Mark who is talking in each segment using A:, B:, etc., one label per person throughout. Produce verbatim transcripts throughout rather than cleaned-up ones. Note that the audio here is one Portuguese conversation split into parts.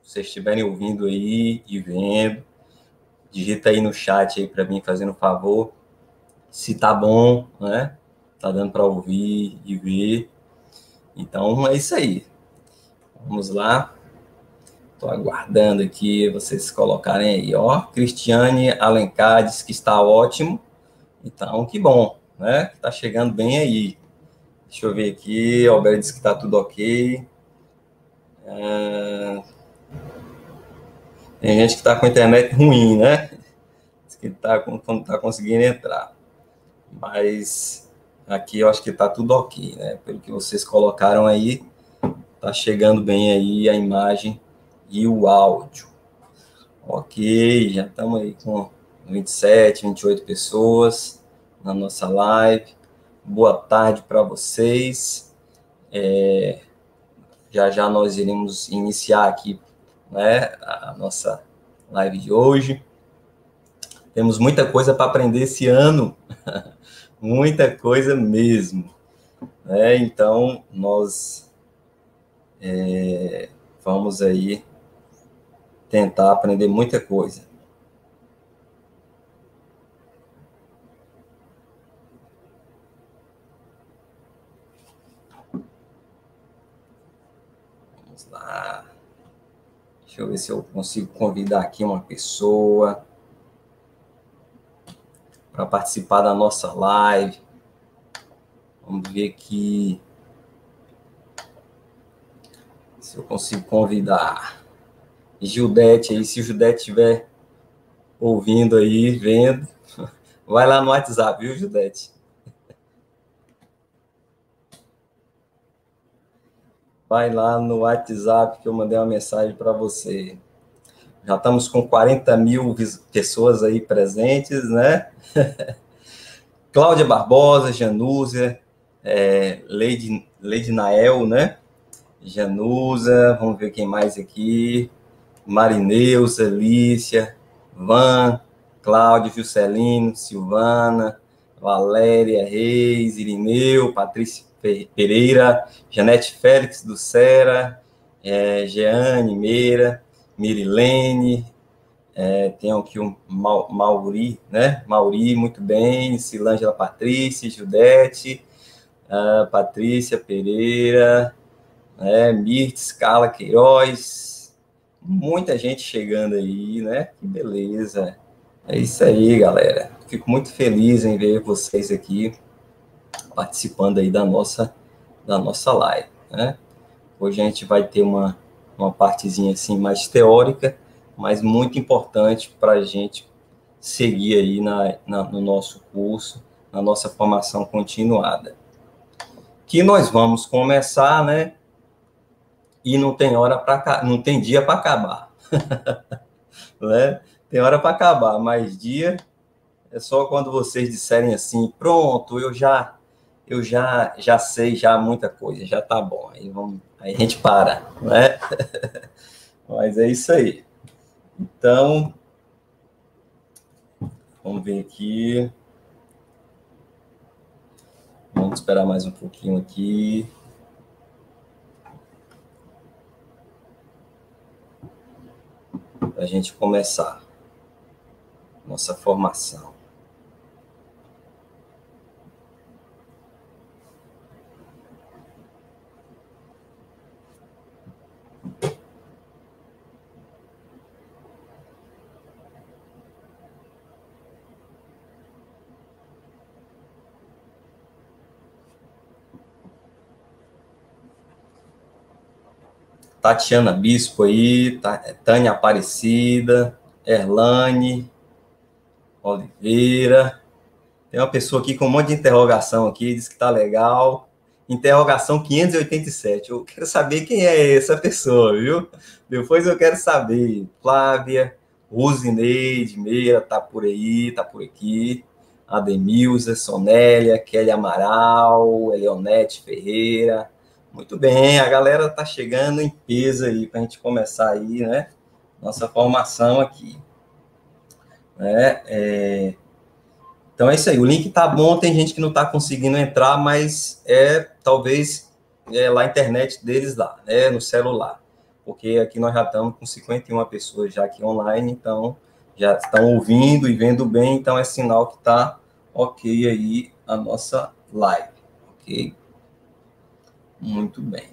A: vocês estiverem ouvindo aí e vendo, digita aí no chat aí para mim, fazendo um favor, se tá bom, né? Tá dando para ouvir e ver. Então, é isso aí. Vamos lá. Estou aguardando aqui vocês colocarem aí, ó. Cristiane Alencar diz que está ótimo. Então, que bom, né? Que tá chegando bem aí. Deixa eu ver aqui. Alberto diz que tá tudo ok. É... Tem gente que tá com a internet ruim, né? Diz que tá, não tá conseguindo entrar. Mas aqui eu acho que tá tudo ok, né? Pelo que vocês colocaram aí, tá chegando bem aí a imagem e o áudio. Ok, já estamos aí com vinte e sete, vinte e oito pessoas na nossa live. Boa tarde para vocês. É, já já nós iremos iniciar aqui, né, a nossa live de hoje. Temos muita coisa para aprender esse ano, muita coisa mesmo, né? Então nós é, vamos aí tentar aprender muita coisa. Vamos lá. Deixa eu ver se eu consigo convidar aqui uma pessoa para participar da nossa live. Vamos ver aqui se eu consigo convidar. Gildete aí, se o Gildete estiver ouvindo aí, vendo, vai lá no WhatsApp, viu, Gildete? Vai lá no WhatsApp que eu mandei uma mensagem para você. Já estamos com quarenta mil pessoas aí presentes, né? Cláudia Barbosa, Janúzia, é, Lady, Lady Nael, né? Janusa, vamos ver quem mais aqui. Marineuza, Lícia, Van, Cláudio, Juscelino, Silvana, Valéria Reis, Irineu, Patrícia Pereira, Janete Félix do Sera, é, Jeane Meira, Mirilene, é, tem aqui um Mauri, né? Mauri, muito bem, Silângela Patrícia, Judete, uh, Patrícia Pereira, né? Mirtes, Carla Queiroz, muita gente chegando aí, né? Que beleza. É isso aí, galera. Fico muito feliz em ver vocês aqui participando aí da nossa, da nossa live, né? Hoje a gente vai ter uma, uma partezinha assim mais teórica, mas muito importante para a gente seguir aí na, na, no nosso curso, na nossa formação continuada. Que nós vamos começar, né? E não tem hora para não tem dia para acabar, né? Tem hora para acabar, mas dia é só quando vocês disserem assim, pronto, eu já eu já já sei já muita coisa, já tá bom. Aí vamos, aí a gente para, né? Mas é isso aí. Então, vamos ver aqui. Vamos esperar mais um pouquinho aqui. Para a gente começar nossa formação. Tatiana Bispo aí, Tânia Aparecida, Erlane Oliveira. Tem uma pessoa aqui com um monte de interrogação aqui, diz que tá legal. Interrogação quinhentos e oitenta e sete. Eu quero saber quem é essa pessoa, viu? Depois eu quero saber. Flávia, Rosineide Meira, tá por aí, tá por aqui. Ademilza, Sonélia, Kelly Amaral, Eleonete Ferreira. Muito bem, a galera tá chegando em peso aí para a gente começar aí, né? Nossa formação aqui. Né? É... Então é isso aí, o link tá bom, tem gente que não tá conseguindo entrar, mas é talvez é lá a internet deles lá, né? No celular. porque aqui nós já estamos com cinquenta e uma pessoas já aqui online, então já estão ouvindo e vendo bem, então é sinal que está ok aí a nossa live, ok? Muito bem.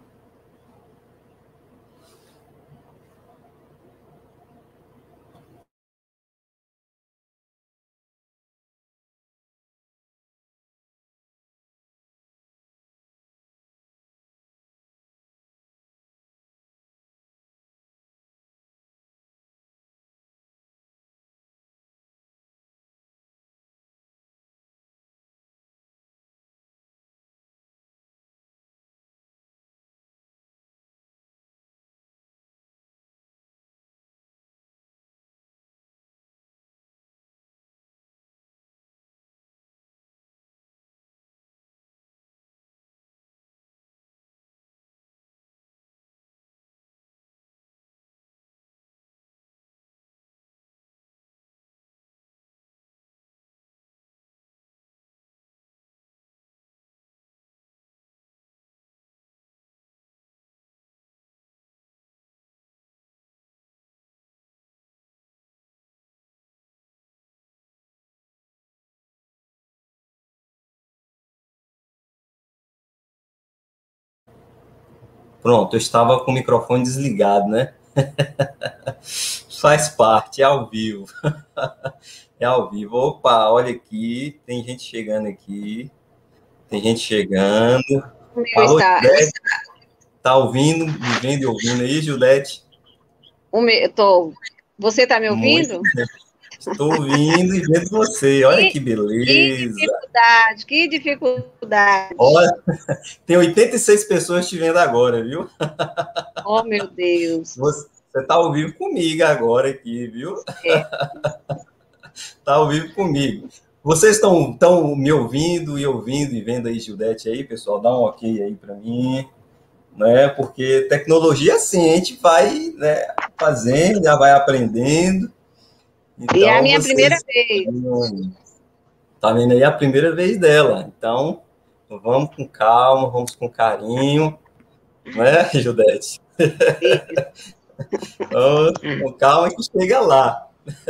A: Pronto, eu estava com o microfone desligado, né? Faz parte, é ao vivo. É ao vivo. Opa, olha aqui, tem gente chegando aqui. Tem gente chegando.
B: O meu
A: Falou,
B: está.
A: Judete. Tá ouvindo, me vendo e ouvindo aí, Judete?
B: O meu, eu tô, você está me
A: Muito
B: ouvindo?
A: bem. Estou ouvindo e vendo você. Olha
B: Que,
A: que
B: que
A: beleza.
B: dificuldade, que dificuldade.
A: Olha, tem oitenta e seis pessoas te vendo agora, viu?
B: Oh, meu Deus.
A: Você está ao vivo comigo agora aqui, viu?
B: É.
A: Está ao vivo comigo. Vocês estão, estão me ouvindo e ouvindo e vendo aí, Judete, aí, pessoal? Dá um ok aí para mim, né? Porque tecnologia, assim, a gente vai, né, fazendo, já vai aprendendo.
B: E é a
A: Então,
B: minha primeira
A: vocês
B: vez.
A: tá vendo aí a primeira vez dela. Então, vamos com calma, vamos com carinho, né, Judete? Então, com calma que chega lá.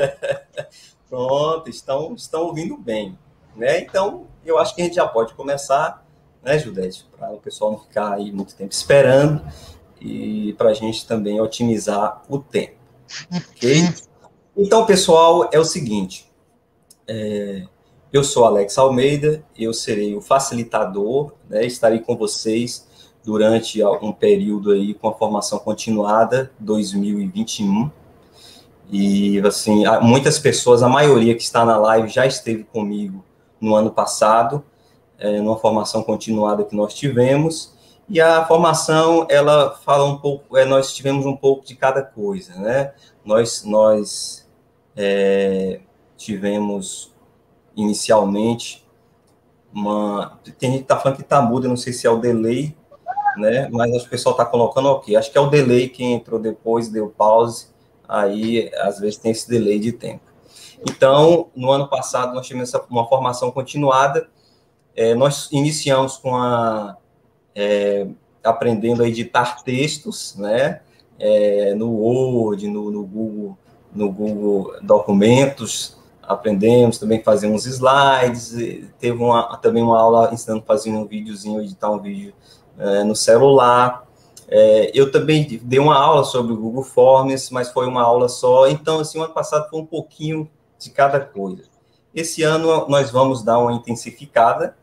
A: Pronto, estão, estão ouvindo bem, né? Então, eu acho que a gente já pode começar, né, Judete? Para o pessoal não ficar aí muito tempo esperando e para a gente também otimizar o tempo, ok? Então, pessoal, é o seguinte, é, eu sou Alex Almeida, eu serei o facilitador, né? Estarei com vocês durante um período aí com a formação continuada dois mil e vinte e um. E, assim, muitas pessoas, a maioria que está na live já esteve comigo no ano passado, é, numa formação continuada que nós tivemos. E a formação, ela fala um pouco, é, nós tivemos um pouco de cada coisa, né? Nós, nós é, tivemos inicialmente uma. Tem gente que está falando que está mudo, eu não sei se é o delay, né? Mas acho que o pessoal está colocando ok. Acho que é o delay, quem entrou depois, deu pause, aí às vezes tem esse delay de tempo. Então, no ano passado, nós tivemos uma formação continuada, é, nós iniciamos com a. É, aprendendo a editar textos, né? É, no Word, no, no Google, no Google Documentos, aprendemos também a fazer uns slides, teve uma, também uma aula ensinando a fazer um videozinho, editar um vídeo é, no celular. É, eu também dei uma aula sobre o Google Forms, mas foi uma aula só, então, assim, o ano passado foi um pouquinho de cada coisa. Esse ano nós vamos dar uma intensificada,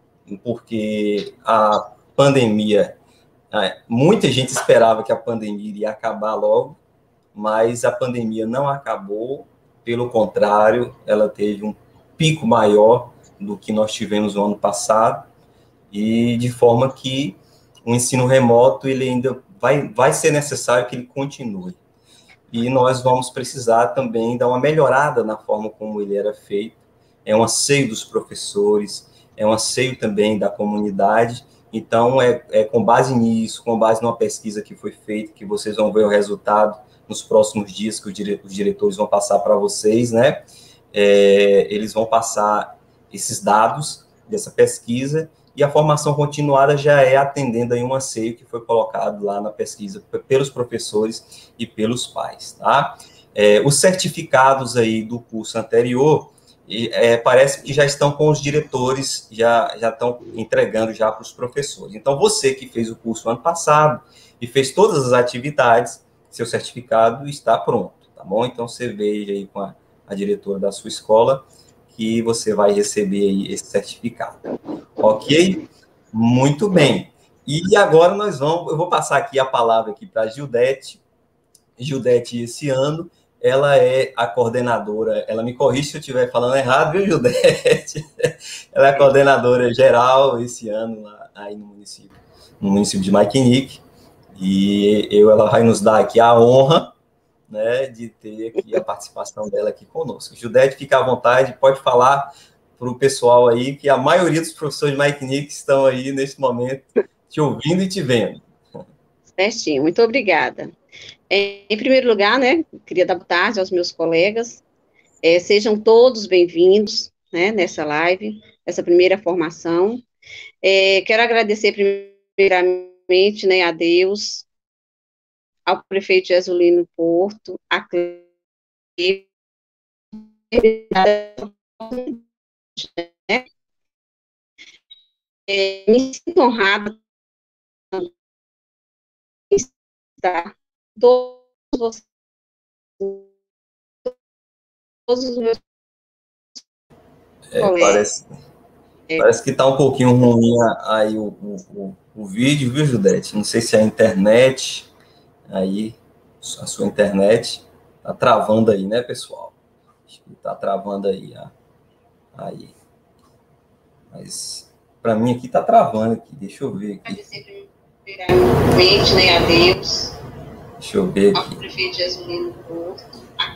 A: porque a pandemia, muita gente esperava que a pandemia iria acabar logo, mas a pandemia não acabou, pelo contrário, ela teve um pico maior do que nós tivemos no ano passado, e de forma que o ensino remoto ele ainda vai, vai ser necessário que ele continue. E nós vamos precisar também dar uma melhorada na forma como ele era feito. É um anseio dos professores, é um anseio também da comunidade. Então, é, é com base nisso, com base numa pesquisa que foi feita, que vocês vão ver o resultado nos próximos dias, que os diretores vão passar para vocês, né? É, eles vão passar esses dados dessa pesquisa, e a formação continuada já é atendendo aí um anseio que foi colocado lá na pesquisa pelos professores e pelos pais, tá? É, os certificados aí do curso anterior, e, é, parece que já estão com os diretores, já, já estão entregando já para os professores. Então, você que fez o curso ano passado e fez todas as atividades, seu certificado está pronto, tá bom? Então, você veja aí com a, a diretora da sua escola que você vai receber aí esse certificado. Ok? Muito bem. E agora nós vamos, eu vou passar aqui a palavra aqui para a Gildete. Gildete, esse ano, ela é a coordenadora, ela me corrige se eu estiver falando errado, viu, Gildete? Ela é a coordenadora geral esse ano lá, aí no município, no município de Maquinique, e eu, ela vai nos dar aqui a honra, né, de ter aqui a participação dela aqui conosco. Gildete, fica à vontade, pode falar para o pessoal aí, que a maioria dos professores de Maquinique estão aí, nesse momento, te ouvindo e te vendo.
B: Certinho, muito obrigada. É, em primeiro lugar, né, queria dar boa tarde aos meus colegas. É, sejam todos bem-vindos, né, nessa live, essa primeira formação. É, quero agradecer primeiramente, né, a Deus, ao prefeito Jesulino Porto, a Cleide, né, é, me sinto honrada de estar todos vocês, todos os meus
A: É,
B: colegas.
A: parece, parece que está um pouquinho ruim aí o, o, o vídeo, viu, Judete? Não sei se é a internet, aí, a sua internet está travando aí, né, pessoal? Acho que está travando aí, aí. Mas, para mim aqui está travando aqui, deixa eu ver aqui.
B: Primeiramente, né, a Deus,
A: Deixa eu ver aqui.
B: ao prefeito Jesulino Porto, a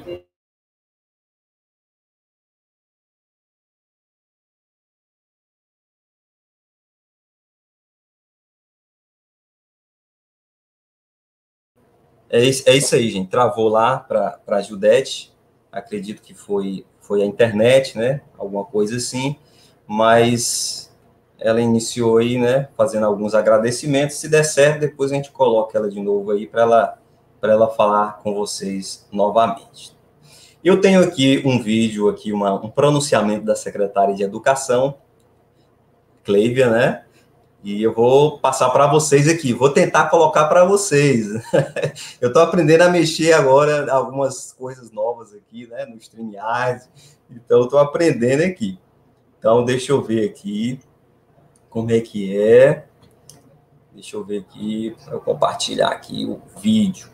A: É isso, é isso aí, gente. Travou lá para a Judete. Acredito que foi, foi a internet, né? Alguma coisa assim. Mas ela iniciou aí, né? Fazendo alguns agradecimentos. Se der certo, depois a gente coloca ela de novo aí para ela, para ela falar com vocês novamente. Eu tenho aqui um vídeo, aqui uma, um pronunciamento da secretária de Educação, Cleívia, né? E eu vou passar para vocês aqui, vou tentar colocar para vocês. Eu estou aprendendo a mexer agora algumas coisas novas aqui, né, no StreamYard, então estou aprendendo aqui. Então, deixa eu ver aqui como é que é. Deixa eu ver aqui, para eu compartilhar aqui o vídeo.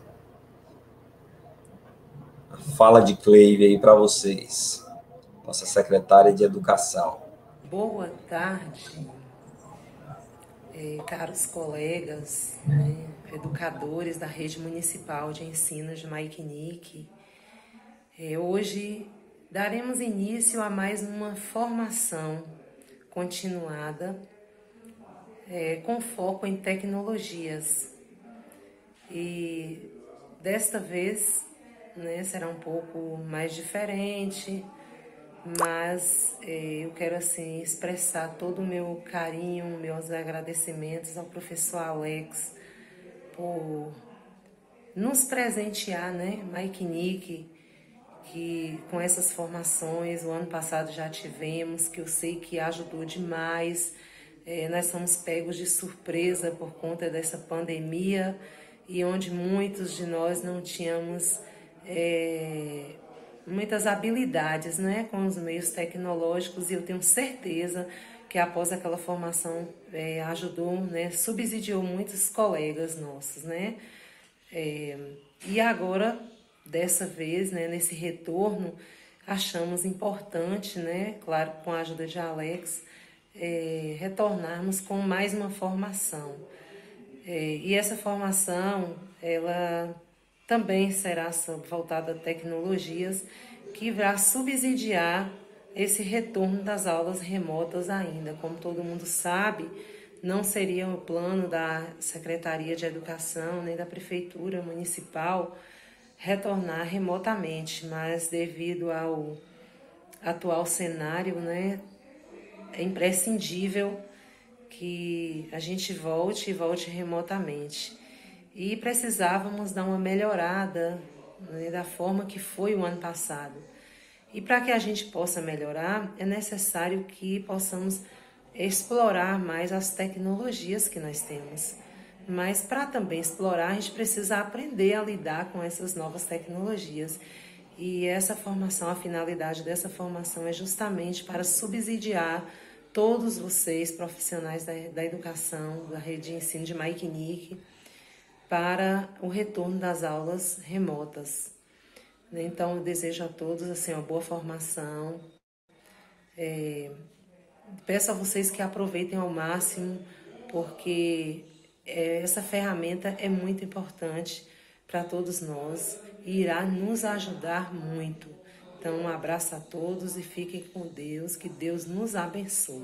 A: Fala de Cleívia aí para vocês, nossa secretária de Educação.
C: Boa tarde. É, caros colegas, né, educadores da Rede Municipal de Ensino de Maquinique. É, hoje daremos início a mais uma formação continuada é, com foco em tecnologias. E desta vez, né, será um pouco mais diferente, mas eh, eu quero assim expressar todo o meu carinho, meus agradecimentos ao professor Alex por nos presentear, né, Maquinique, que com essas formações, o ano passado já tivemos, que eu sei que ajudou demais. Eh, nós fomos pegos de surpresa por conta dessa pandemia e onde muitos de nós não tínhamos eh, muitas habilidades, né, com os meios tecnológicos, e eu tenho certeza que após aquela formação é, ajudou, né, subsidiou muitos colegas nossos, né, é, e agora, dessa vez, né, nesse retorno, achamos importante, né, claro, com a ajuda de Alex, é, retornarmos com mais uma formação. É, e essa formação, ela também será voltada a tecnologias que vai subsidiar esse retorno das aulas remotas ainda. Como todo mundo sabe, não seria o plano da Secretaria de Educação nem da Prefeitura Municipal retornar remotamente, mas devido ao atual cenário, né, é imprescindível que a gente volte e volte remotamente. E precisávamos dar uma melhorada, né, da forma que foi o ano passado. E para que a gente possa melhorar, é necessário que possamos explorar mais as tecnologias que nós temos. Mas para também explorar, a gente precisa aprender a lidar com essas novas tecnologias. E essa formação, a finalidade dessa formação é justamente para subsidiar todos vocês, profissionais da, da educação, da rede de ensino de Maikinique, para o retorno das aulas remotas. Então, eu desejo a todos assim, uma boa formação. É, peço a vocês que aproveitem ao máximo, porque é, essa ferramenta é muito importante para todos nós e irá nos ajudar muito. Então, um abraço a todos e fiquem com Deus, que Deus nos abençoe.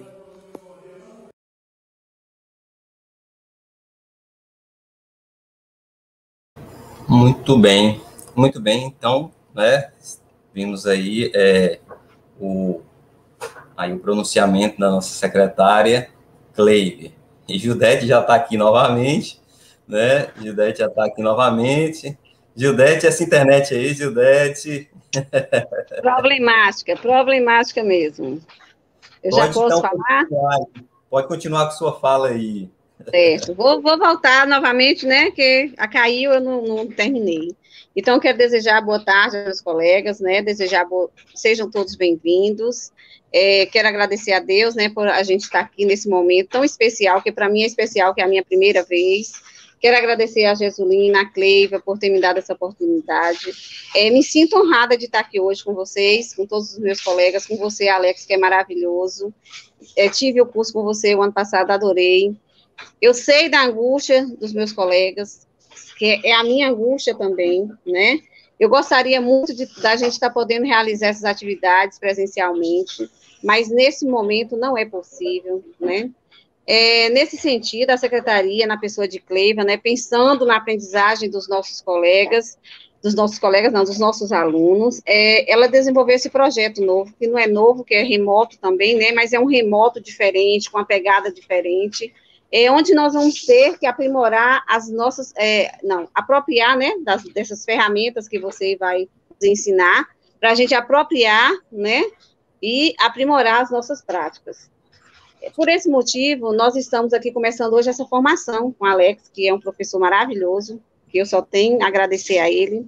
A: Muito bem, muito bem. Então, né, vimos aí, é, o, aí o pronunciamento da nossa secretária, Cleive. E Gildete já está aqui novamente, né? Gildete já está aqui novamente. Gildete, essa internet aí, Gildete.
B: Problemática, problemática mesmo. Eu
A: Pode,
B: já posso
A: então,
B: falar?
A: continuar, pode continuar com sua fala aí.
B: Certo. Vou, vou voltar novamente, né, que a caiu, eu não, não terminei. Então, eu quero desejar boa tarde aos colegas, né, desejar, boa, sejam todos bem-vindos. É, quero agradecer a Deus, né, por a gente estar aqui nesse momento tão especial, que para mim é especial, que é a minha primeira vez. Quero agradecer a Jesulina, a Cleiva, por ter me dado essa oportunidade. É, me sinto honrada de estar aqui hoje com vocês, com todos os meus colegas, com você, Alex, que é maravilhoso. É, tive o curso com você o ano passado, adorei. Eu sei da angústia dos meus colegas, que é a minha angústia também, né? Eu gostaria muito de, da gente estar podendo realizar essas atividades presencialmente, mas nesse momento não é possível, né? É, nesse sentido, a secretaria, na pessoa de Cleiva, né, pensando na aprendizagem dos nossos colegas, dos nossos colegas, não, dos nossos alunos, é, ela desenvolveu esse projeto novo, que não é novo, que é remoto também, né, mas é um remoto diferente, com uma pegada diferente, é onde nós vamos ter que aprimorar as nossas, é, não, apropriar, né, das, dessas ferramentas que você vai nos ensinar, para a gente apropriar, né, e aprimorar as nossas práticas. Por esse motivo, nós estamos aqui começando hoje essa formação com o Alex, que é um professor maravilhoso, que eu só tenho a agradecer a ele.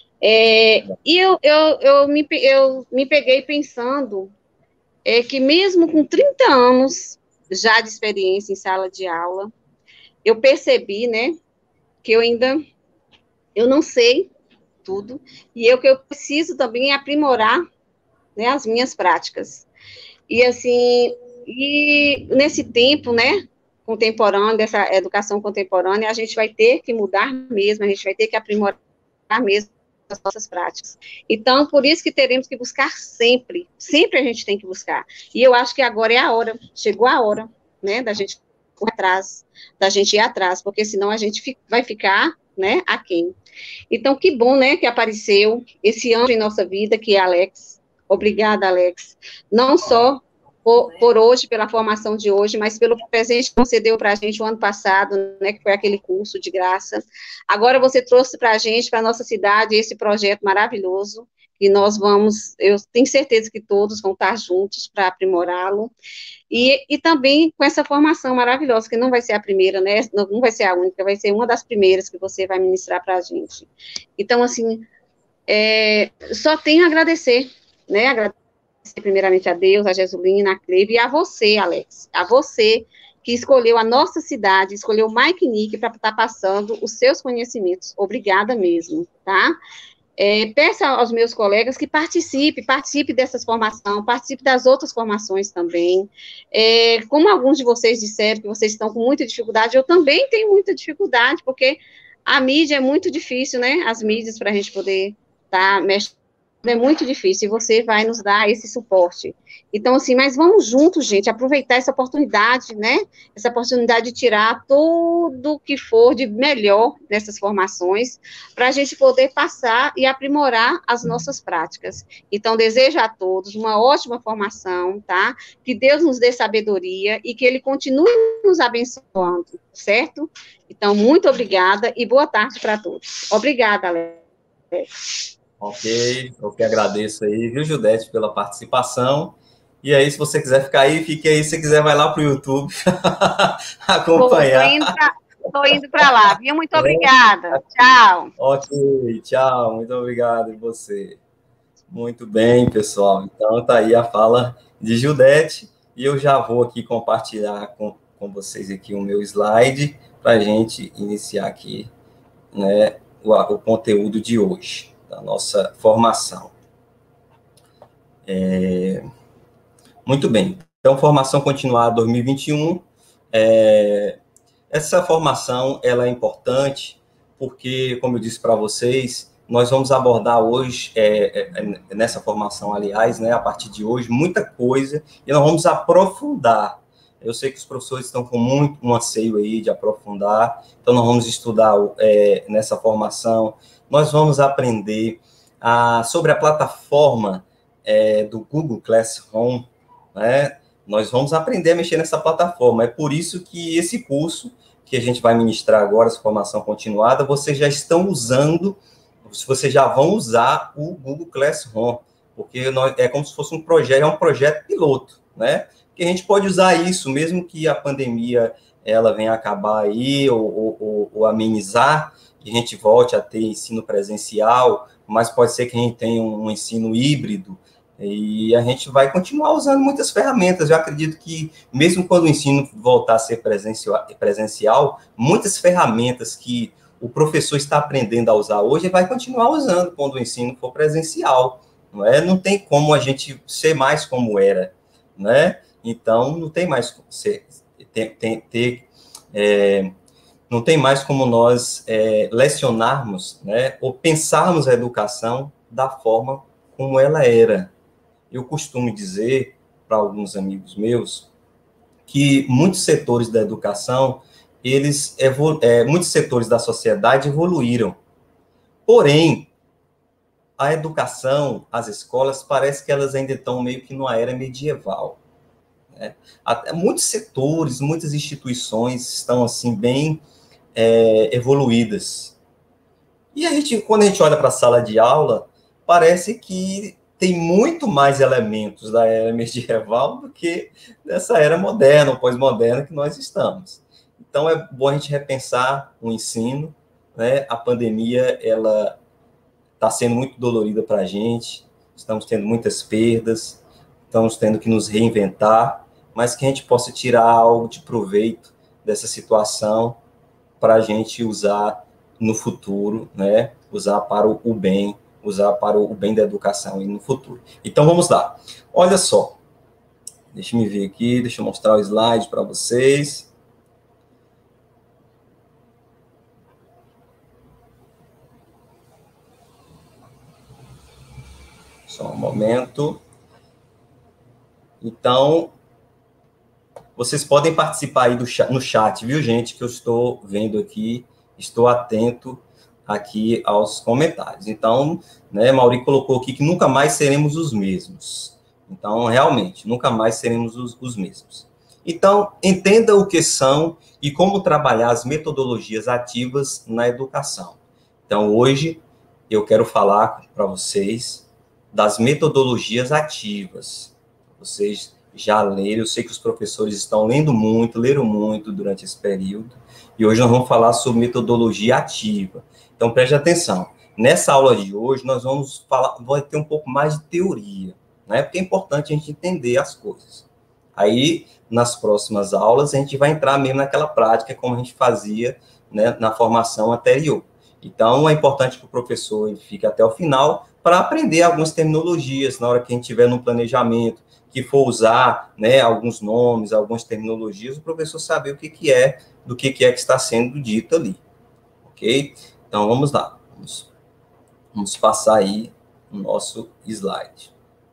B: É, e eu, eu, eu, me, eu me peguei pensando é, que mesmo com trinta anos já de experiência em sala de aula, eu percebi, né, que eu ainda, eu não sei tudo, e eu que eu preciso também aprimorar, né, as minhas práticas. E assim, e nesse tempo, né, contemporâneo, dessa educação contemporânea, a gente vai ter que mudar mesmo, a gente vai ter que aprimorar mesmo as nossas práticas. Então, por isso que teremos que buscar sempre, sempre a gente tem que buscar. E eu acho que agora é a hora, chegou a hora, né, da gente correr atrás, da gente ir atrás, porque senão a gente vai ficar, né, aquém. Então, que bom, né, que apareceu esse anjo em nossa vida, que é Alex. Obrigada, Alex. Não só por, por hoje, pela formação de hoje, mas pelo presente que você deu para a gente o ano passado, né, que foi aquele curso de graça. Agora você trouxe para a gente, para a nossa cidade, esse projeto maravilhoso, e nós vamos, eu tenho certeza que todos vão estar juntos para aprimorá-lo. E, e também com essa formação maravilhosa, que não vai ser a primeira, né, não vai ser a única, vai ser uma das primeiras que você vai ministrar para a gente. Então, assim, é, só tenho a agradecer, né, agradecer primeiramente a Deus, a Jesulina, a Cleive, e a você, Alex, a você que escolheu a nossa cidade, escolheu o Maikinique para estar passando os seus conhecimentos. Obrigada mesmo, tá? É, peço aos meus colegas que participe, participe dessas formações, participe das outras formações também. É, como alguns de vocês disseram que vocês estão com muita dificuldade, eu também tenho muita dificuldade, porque a mídia é muito difícil, né? As mídias para a gente poder estar mexendo é muito difícil, e você vai nos dar esse suporte. Então, assim, mas vamos juntos, gente, aproveitar essa oportunidade, né? Essa oportunidade de tirar tudo o que for de melhor nessas formações, para a gente poder passar e aprimorar as nossas práticas. Então, desejo a todos uma ótima formação, tá? Que Deus nos dê sabedoria e que Ele continue nos abençoando, certo? Então, muito obrigada e boa tarde para todos. Obrigada, Alex.
A: Ok, eu que agradeço aí, viu, Judete, pela participação. E aí, se você quiser ficar aí, fique aí. Se você quiser, vai lá para o YouTube acompanhar.
B: Estou indo para lá, viu? Muito obrigada. Tchau.
A: Ok, tchau. Muito obrigado. E você? Muito bem, pessoal. Então, tá aí a fala de Judete. E eu já vou aqui compartilhar com, com vocês aqui o meu slide para a gente iniciar aqui, né, o, o conteúdo de hoje, da nossa formação. É, muito bem. Então, formação continuada dois mil e vinte e um. É, essa formação ela é importante porque, como eu disse para vocês, nós vamos abordar hoje, é, é, nessa formação, aliás, né, a partir de hoje, muita coisa, e nós vamos aprofundar. Eu sei que os professores estão com muito um anseio aí de aprofundar, então nós vamos estudar é, nessa formação, nós vamos aprender a, sobre a plataforma é, do Google Classroom, né? Nós vamos aprender a mexer nessa plataforma. É por isso que esse curso que a gente vai ministrar agora, essa formação continuada, vocês já estão usando, vocês já vão usar o Google Classroom, porque nós, é como se fosse um projeto, é um projeto piloto, né? Que a gente pode usar isso, mesmo que a pandemia ela venha acabar aí, ou, ou, ou amenizar, e a gente volte a ter ensino presencial, mas pode ser que a gente tenha um ensino híbrido, e a gente vai continuar usando muitas ferramentas. Eu acredito que, mesmo quando o ensino voltar a ser presencial, presencial, muitas ferramentas que o professor está aprendendo a usar hoje, ele vai continuar usando quando o ensino for presencial. Não é? Não tem como a gente ser mais como era, né? Então, não tem mais ser, tem, tem, ter, é, não tem mais como nós é, lecionarmos, né, ou pensarmos a educação da forma como ela era. Eu costumo dizer para alguns amigos meus que muitos setores da educação, eles evolu- é, muitos setores da sociedade evoluíram. Porém, a educação, as escolas, parece que elas ainda estão meio que numa era medieval, né? Até muitos setores, muitas instituições estão assim bem é, evoluídas. E a gente, quando a gente olha para a sala de aula, parece que tem muito mais elementos da era medieval do que dessa era moderna, ou pós-moderna que nós estamos. Então, é bom a gente repensar o ensino, né? A pandemia, ela está sendo muito dolorida para a gente, estamos tendo muitas perdas, estamos tendo que nos reinventar, mas que a gente possa tirar algo de proveito dessa situação para a gente usar no futuro, né? Usar para o bem, usar para o bem da educação e no futuro. Então, vamos lá. Olha só. Deixa eu me ver aqui, deixa eu mostrar o slide para vocês. Só um momento. Então, vocês podem participar aí do chat, no chat, viu, gente? Que eu estou vendo aqui, estou atento aqui aos comentários. Então, né, Mauri colocou aqui que nunca mais seremos os mesmos. Então, realmente, nunca mais seremos os, os mesmos. Então, entenda o que são e como trabalhar as metodologias ativas na educação. Então, hoje, eu quero falar para vocês das metodologias ativas. Vocês já leram, eu sei que os professores estão lendo muito, leram muito durante esse período, e hoje nós vamos falar sobre metodologia ativa. Então, preste atenção. Nessa aula de hoje, nós vamos falar, vai ter um pouco mais de teoria, né? Porque é importante a gente entender as coisas. Aí, nas próximas aulas, a gente vai entrar mesmo naquela prática, como a gente fazia, né, na formação anterior. Então, é importante que o professor fique até o final para aprender algumas terminologias, na hora que a gente estiver no planejamento, que for usar, né, alguns nomes, algumas terminologias, o professor saber o que, que é, do que, que é que está sendo dito ali. Ok? Então, vamos lá. Vamos, vamos passar aí o nosso slide.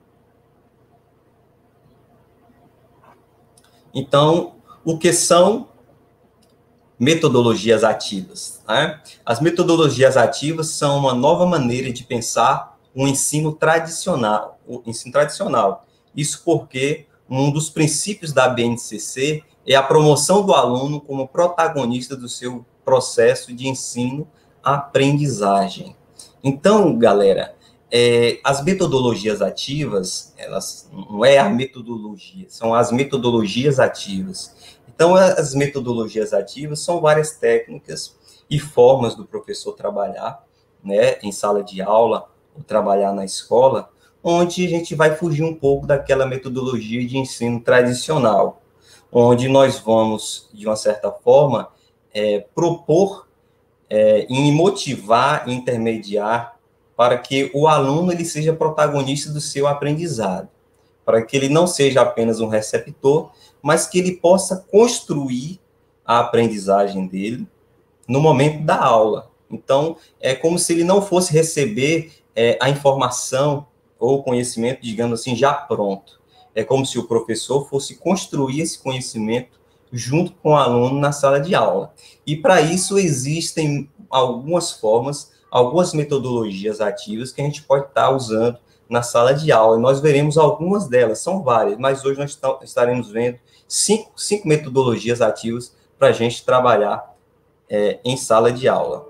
A: Então, o que são metodologias ativas, né? As metodologias ativas são uma nova maneira de pensar o ensino tradicional, o ensino tradicional. Isso porque um dos princípios da B N C C é a promoção do aluno como protagonista do seu processo de ensino-aprendizagem. Então, galera, é, as metodologias ativas, elas não é a metodologia, são as metodologias ativas. Então, as metodologias ativas são várias técnicas e formas do professor trabalhar, né, em sala de aula, ou trabalhar na escola, onde a gente vai fugir um pouco daquela metodologia de ensino tradicional, onde nós vamos, de uma certa forma, é, propor é, e motivar, intermediar, para que o aluno ele seja protagonista do seu aprendizado, para que ele não seja apenas um receptor, mas que ele possa construir a aprendizagem dele no momento da aula. Então, é como se ele não fosse receber é, a informação ou conhecimento, digamos assim, já pronto. É como se o professor fosse construir esse conhecimento junto com o aluno na sala de aula. E, para isso, existem algumas formas, algumas metodologias ativas que a gente pode estar usando na sala de aula. E nós veremos algumas delas, são várias, mas hoje nós estaremos vendo cinco, cinco metodologias ativas para a gente trabalhar é, em sala de aula.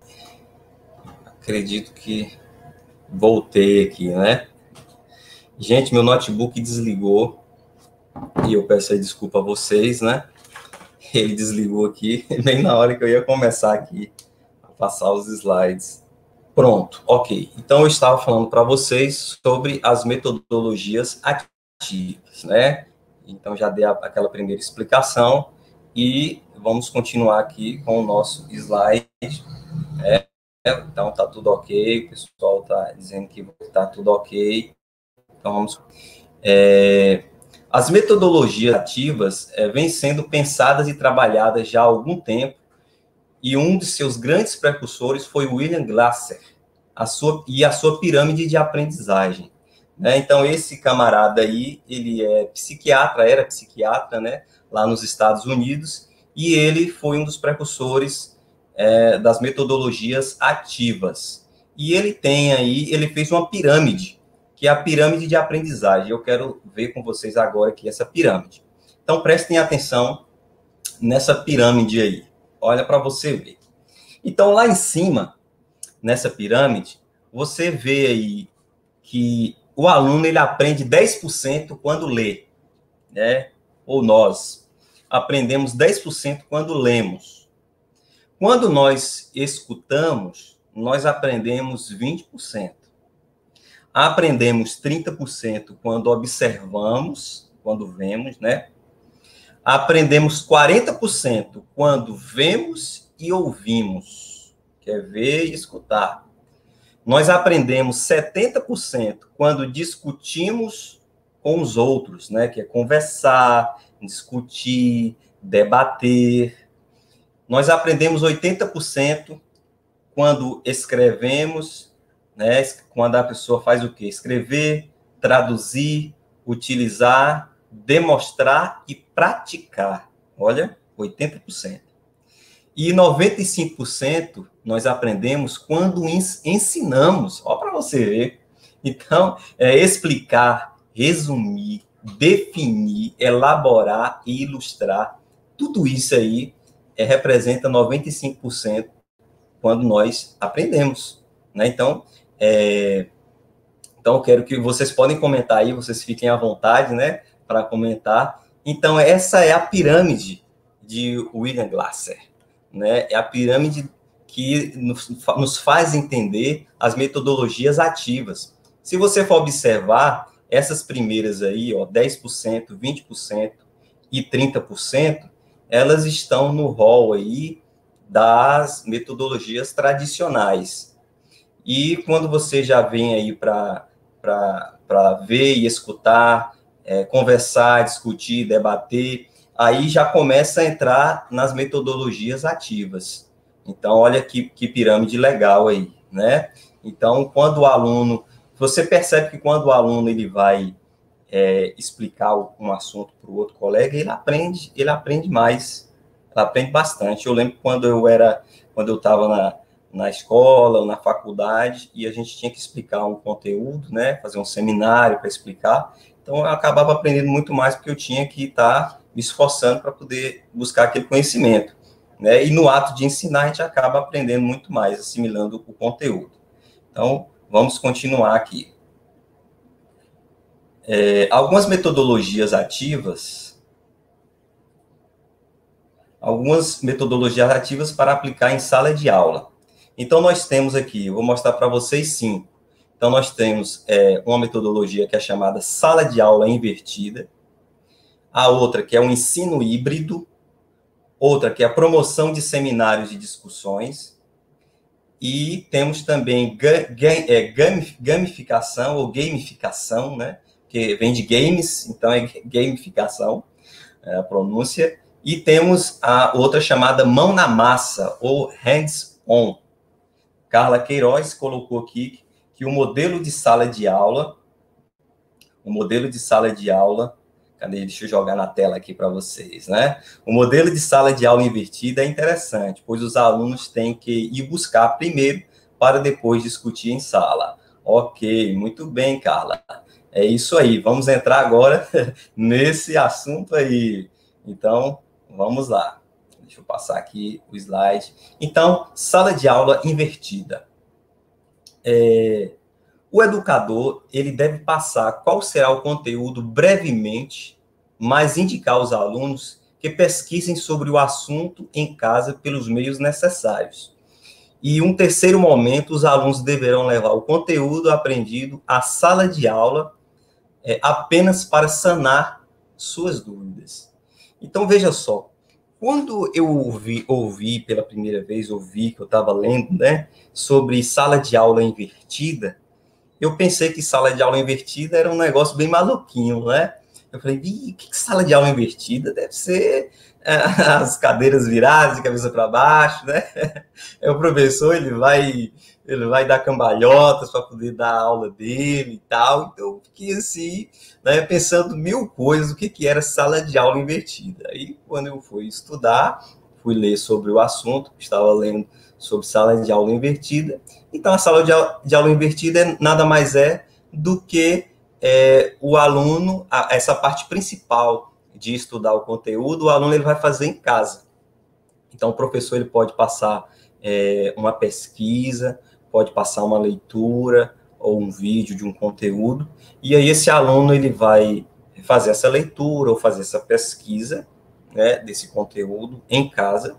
A: Acredito que voltei aqui, né? Gente, meu notebook desligou e eu peço aí desculpa a vocês, né? Ele desligou aqui bem na hora que eu ia começar aqui a passar os slides. Pronto, ok. Então, eu estava falando para vocês sobre as metodologias ativas, né? Então, já dei aquela primeira explicação e vamos continuar aqui com o nosso slide. É, então, tá tudo ok, o pessoal está dizendo que está tudo ok. Então, vamos... É, as metodologias ativas é, vêm sendo pensadas e trabalhadas já há algum tempo, e um de seus grandes precursores foi William Glasser, a sua, e a sua pirâmide de aprendizagem. Né? Então, esse camarada aí, ele é psiquiatra, era psiquiatra, né, lá nos Estados Unidos, e ele foi um dos precursores é, das metodologias ativas. E ele tem aí, ele fez uma pirâmide, que é a pirâmide de aprendizagem. Eu quero ver com vocês agora aqui essa pirâmide. Então, prestem atenção nessa pirâmide aí. Olha para você ver. Então, lá em cima, nessa pirâmide, você vê aí que o aluno ele aprende dez por cento quando lê, né? Ou nós aprendemos dez por cento quando lemos. Quando nós escutamos, nós aprendemos vinte por cento. Aprendemos trinta por cento quando observamos, quando vemos, né? Aprendemos quarenta por cento quando vemos e ouvimos, que é ver e escutar. Nós aprendemos setenta por cento quando discutimos com os outros, né? Que é conversar, discutir, debater. Nós aprendemos oitenta por cento quando escrevemos, né? Quando a pessoa faz o quê? Escrever, traduzir, utilizar, demonstrar e praticar. Olha, oitenta por cento. E noventa e cinco por cento nós aprendemos quando ensinamos. Olha para você ver. Então, é explicar, resumir, definir, elaborar e ilustrar. Tudo isso aí é, representa noventa e cinco por cento quando nós aprendemos. Né? Então, é, então, eu quero que vocês podem comentar aí, vocês fiquem à vontade, né, para comentar. Então, essa é a pirâmide de William Glasser, né? É a pirâmide que nos faz entender as metodologias ativas. Se você for observar, essas primeiras aí, ó, dez por cento, vinte por cento e trinta por cento, elas estão no rol aí das metodologias tradicionais. E quando você já vem aí para para ver e escutar, é, conversar, discutir, debater, aí já começa a entrar nas metodologias ativas. Então, olha que, que pirâmide legal aí, né? Então, quando o aluno, você percebe que quando o aluno ele vai é, explicar um assunto para o outro colega, ele aprende, ele aprende mais, ele aprende bastante. Eu lembro quando eu era, quando eu estava na, na escola ou na faculdade, e a gente tinha que explicar um conteúdo, né, fazer um seminário para explicar, então eu acabava aprendendo muito mais, porque eu tinha que estar me esforçando para poder buscar aquele conhecimento, né, e no ato de ensinar a gente acaba aprendendo muito mais, assimilando o conteúdo. Então, vamos continuar aqui. É, algumas metodologias ativas, algumas metodologias ativas para aplicar em sala de aula. Então, nós temos aqui, eu vou mostrar para vocês cinco. Então, nós temos é, uma metodologia que é chamada sala de aula invertida, a outra que é o ensino híbrido, outra que é a promoção de seminários e discussões, e temos também gamificação ou gamificação, né? Que vem de games, então é gamificação, é a pronúncia, e temos a outra chamada mão na massa, ou hands-on. Carla Queiroz colocou aqui que o modelo de sala de aula, o modelo de sala de aula, cadê? Deixa eu jogar na tela aqui para vocês, né? O modelo de sala de aula invertida é interessante, pois os alunos têm que ir buscar primeiro para depois discutir em sala. Ok, muito bem, Carla. É isso aí, vamos entrar agora nesse assunto aí. Então, vamos lá. Deixa eu passar aqui o slide. Então, sala de aula invertida. É, o educador, ele deve passar qual será o conteúdo brevemente, mas indicar aos alunos que pesquisem sobre o assunto em casa pelos meios necessários. E um terceiro momento, os alunos deverão levar o conteúdo aprendido à sala de aula É, apenas para sanar suas dúvidas. Então, veja só, quando eu ouvi, ouvi pela primeira vez, ouvi que eu estava lendo, né, sobre sala de aula invertida, eu pensei que sala de aula invertida era um negócio bem maluquinho, né? Eu falei, o que, que sala de aula invertida? Deve ser ah, as cadeiras viradas de cabeça para baixo, né? É o professor, ele vai... ele vai dar cambalhotas para poder dar a aula dele e tal. Então, eu fiquei assim, né, pensando mil coisas, o que, que era sala de aula invertida. Aí, quando eu fui estudar, fui ler sobre o assunto, estava lendo sobre sala de aula invertida. Então, a sala de aula, de aula invertida nada mais é do que é, o aluno, a, essa parte principal de estudar o conteúdo, o aluno ele vai fazer em casa. Então, o professor ele pode passar é, uma pesquisa, pode passar uma leitura ou um vídeo de um conteúdo, e aí esse aluno ele vai fazer essa leitura ou fazer essa pesquisa, né, desse conteúdo em casa,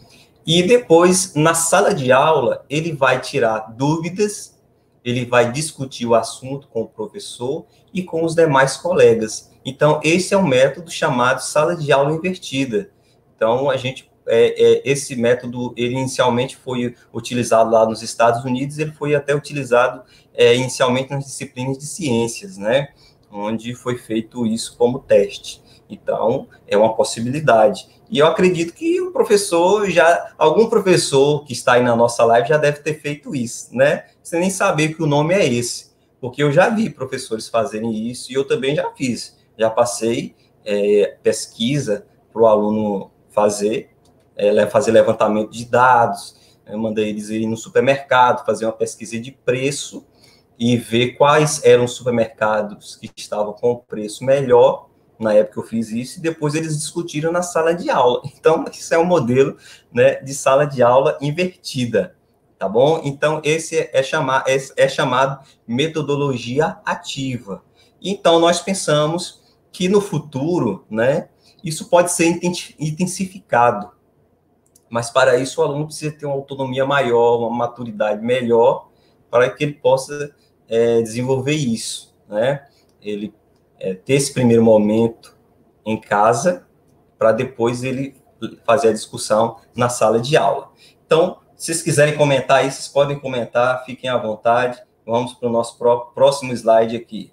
A: e depois, na sala de aula, ele vai tirar dúvidas, ele vai discutir o assunto com o professor e com os demais colegas. Então, esse é um método chamado sala de aula invertida. Então, a gente É, é, esse método, ele inicialmente foi utilizado lá nos Estados Unidos, ele foi até utilizado é, inicialmente nas disciplinas de ciências, né, onde foi feito isso como teste. Então, é uma possibilidade. E eu acredito que o professor já, algum professor que está aí na nossa live já deve ter feito isso, né, sem nem saber que o nome é esse, porque eu já vi professores fazerem isso, e eu também já fiz, já passei é, pesquisa para o aluno fazer, É, fazer levantamento de dados, eu mandei eles irem no supermercado, fazer uma pesquisa de preço e ver quais eram os supermercados que estavam com o preço melhor, na época eu fiz isso, e depois eles discutiram na sala de aula. Então, isso é um modelo, né, de sala de aula invertida, tá bom? Então, esse é, chamar, é, é chamado metodologia ativa. Então, nós pensamos que no futuro, né, isso pode ser intensificado, mas para isso o aluno precisa ter uma autonomia maior, uma maturidade melhor, para que ele possa é, desenvolver isso, né? Ele é, ter esse primeiro momento em casa, para depois ele fazer a discussão na sala de aula. Então, se vocês quiserem comentar isso, vocês podem comentar, fiquem à vontade. Vamos para o nosso próximo slide aqui.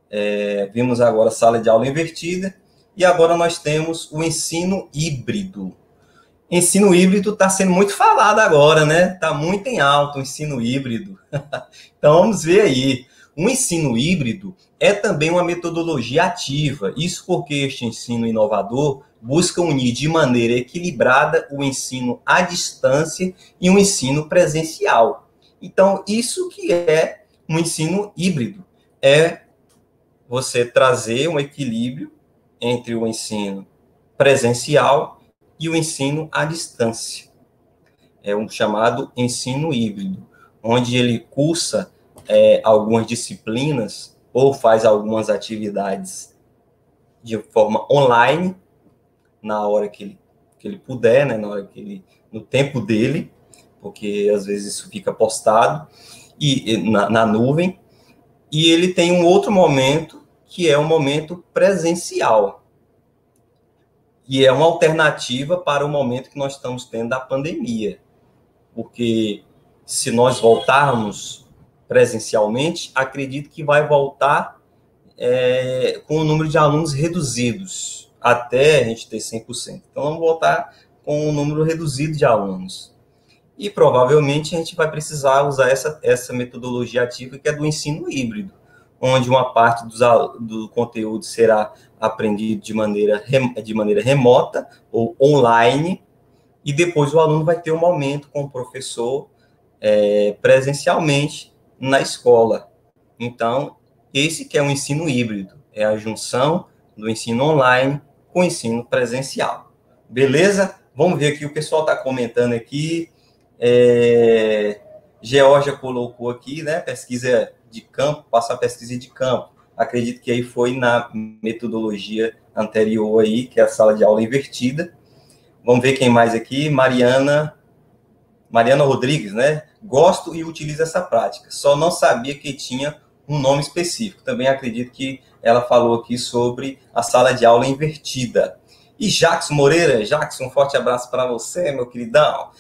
A: É, vimos agora a sala de aula invertida, e agora nós temos o ensino híbrido. Ensino híbrido está sendo muito falado agora, né? Está muito em alta o ensino híbrido. Então, vamos ver aí. O ensino híbrido é também uma metodologia ativa, isso porque este ensino inovador busca unir de maneira equilibrada o ensino à distância e o ensino presencial. Então, isso que é um ensino híbrido, é você trazer um equilíbrio entre o ensino presencial e o ensino à distância. É um chamado ensino híbrido, onde ele cursa é, algumas disciplinas ou faz algumas atividades de forma online, na hora que ele, que ele puder, né, na hora que ele, no tempo dele, porque às vezes isso fica postado e, na, na nuvem, e ele tem um outro momento, que é o momento presencial, e é uma alternativa para o momento que nós estamos tendo da pandemia, porque se nós voltarmos presencialmente, acredito que vai voltar é, com o número de alunos reduzidos, até a gente ter cem por cento. Então, vamos voltar com um número reduzido de alunos. E, provavelmente, a gente vai precisar usar essa, essa metodologia ativa, que é do ensino híbrido, onde uma parte dos, do conteúdo será aprendido de maneira, de maneira remota ou online, e depois o aluno vai ter um momento com o professor é, presencialmente na escola. Então, esse que é o ensino híbrido, é a junção do ensino online com o ensino presencial. Beleza? Vamos ver aqui, o pessoal está comentando aqui. É, Georgia colocou aqui, né, pesquisa de campo, passar pesquisa de campo. Acredito que aí foi na metodologia anterior aí, que é a sala de aula invertida. Vamos ver quem mais aqui. Mariana, Mariana Rodrigues, né? Gosto e utilizo essa prática. Só não sabia que tinha um nome específico. Também acredito que ela falou aqui sobre a sala de aula invertida. E Jackson Moreira, Jackson, um forte abraço para você, meu queridão.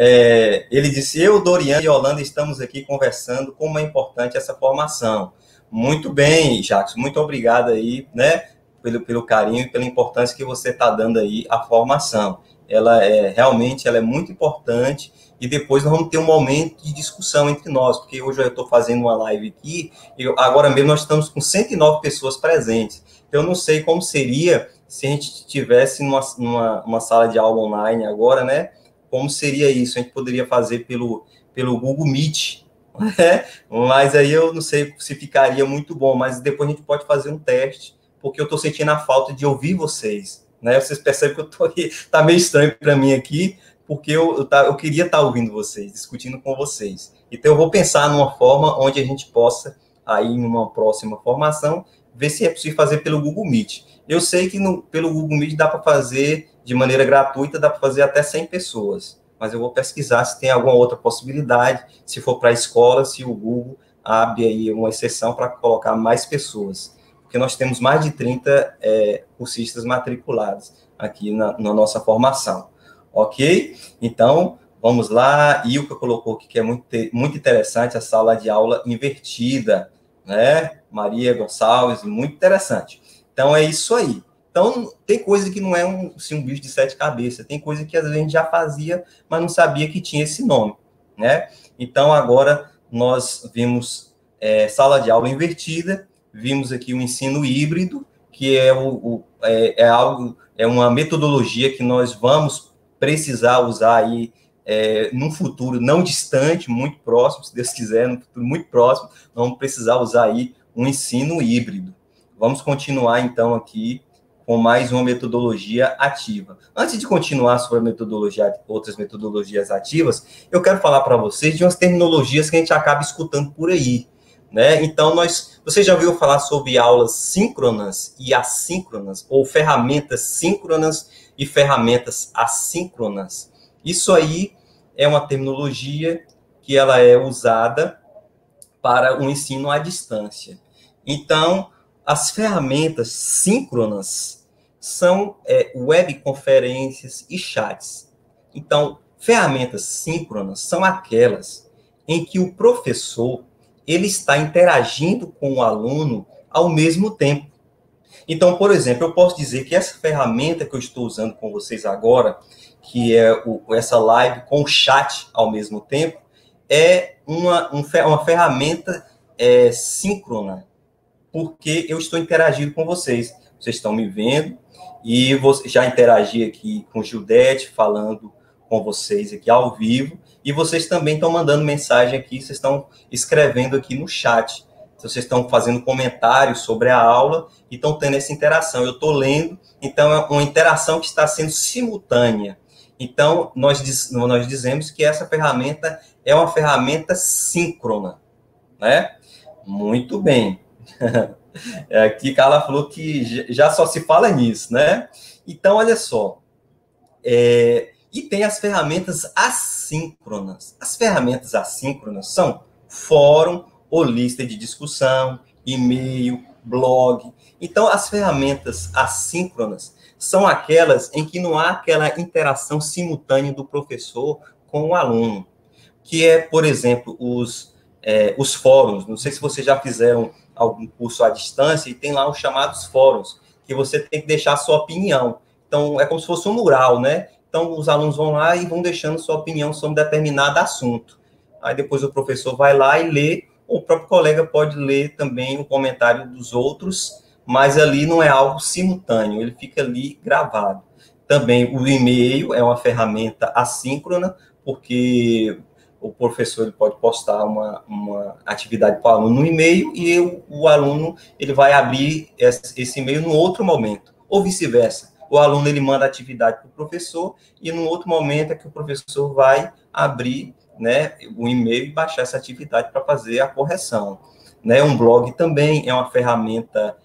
A: É, ele disse, eu, Doriana e Holanda estamos aqui conversando como é importante essa formação. Muito bem, Jackson, muito obrigado aí, né, pelo, pelo carinho e pela importância que você está dando aí à formação. Ela é, realmente, ela é muito importante, e depois nós vamos ter um momento de discussão entre nós, porque hoje eu estou fazendo uma live aqui, e agora mesmo nós estamos com cento e nove pessoas presentes. Então, eu não sei como seria se a gente estivesse numa, numa uma sala de aula online agora, né? Como seria isso? A gente poderia fazer pelo, pelo Google Meet, né? Mas aí eu não sei se ficaria muito bom, mas depois a gente pode fazer um teste, porque eu estou sentindo a falta de ouvir vocês, né? Vocês percebem que eu tô aqui, tá meio estranho para mim aqui, porque eu, eu, tá, eu queria estar tá ouvindo vocês, discutindo com vocês. Então eu vou pensar numa forma onde a gente possa, aí numa próxima formação, ver se é possível fazer pelo Google Meet. Eu sei que no, pelo Google Meet dá para fazer de maneira gratuita, dá para fazer até cem pessoas, mas eu vou pesquisar se tem alguma outra possibilidade, se for para a escola, se o Google abre aí uma exceção para colocar mais pessoas, porque nós temos mais de trinta é, cursistas matriculados aqui na, na nossa formação, ok? Então, vamos lá, Ilka colocou aqui que é muito, muito interessante a sala de aula invertida, né? Maria Gonçalves, muito interessante. Então, é isso aí. Então, tem coisa que não é um, assim, um bicho de sete cabeças, tem coisa que às vezes a gente já fazia, mas não sabia que tinha esse nome, né? Então, agora, nós vimos é, sala de aula invertida, vimos aqui o ensino híbrido, que é, o, o, é, é algo, é uma metodologia que nós vamos precisar usar aí é, num futuro não distante, muito próximo, se Deus quiser, num futuro muito próximo, nós vamos precisar usar aí um ensino híbrido. Vamos continuar, então, aqui com mais uma metodologia ativa. Antes de continuar sobre a metodologia, outras metodologias ativas, eu quero falar para vocês de umas terminologias que a gente acaba escutando por aí, né? Então, nós, você já ouviu falar sobre aulas síncronas e assíncronas, ou ferramentas síncronas e ferramentas assíncronas? Isso aí é uma terminologia que ela é usada para o ensino à distância. Então, as ferramentas síncronas são é, webconferências e chats. Então, ferramentas síncronas são aquelas em que o professor ele está interagindo com o aluno ao mesmo tempo. Então, por exemplo, eu posso dizer que essa ferramenta que eu estou usando com vocês agora, que é o, essa live com o chat ao mesmo tempo, é uma, um, uma ferramenta é síncrona, porque eu estou interagindo com vocês. Vocês estão me vendo, e você, já interagi aqui com Judete, falando com vocês aqui ao vivo, e vocês também estão mandando mensagem aqui, vocês estão escrevendo aqui no chat, vocês estão fazendo comentários sobre a aula, e estão tendo essa interação. Eu estou lendo, então é uma interação que está sendo simultânea. Então, nós, diz, nós dizemos que essa ferramenta é uma ferramenta síncrona, né? Muito bem. Aqui Carla falou que já só se fala nisso, né? Então, olha só. É, e tem as ferramentas assíncronas. As ferramentas assíncronas são fórum ou lista de discussão, e-mail, blog. Então, as ferramentas assíncronas são aquelas em que não há aquela interação simultânea do professor com o aluno, que é, por exemplo, os, é, os fóruns. Não sei se vocês já fizeram algum curso à distância, e tem lá os chamados fóruns, que você tem que deixar a sua opinião. Então, é como se fosse um mural, né? Então, os alunos vão lá e vão deixando sua opinião sobre determinado assunto. Aí, depois, o professor vai lá e lê, ou o próprio colega pode ler também o comentário dos outros, mas ali não é algo simultâneo, ele fica ali gravado. Também o e-mail é uma ferramenta assíncrona, porque o professor ele pode postar uma, uma atividade para o aluno no e-mail, e o, o aluno ele vai abrir esse, esse e-mail num outro momento, ou vice-versa. O aluno ele manda a atividade para o professor, e num outro momento é que o professor vai abrir, né, o e-mail e baixar essa atividade para fazer a correção. Né? Um blog também é uma ferramenta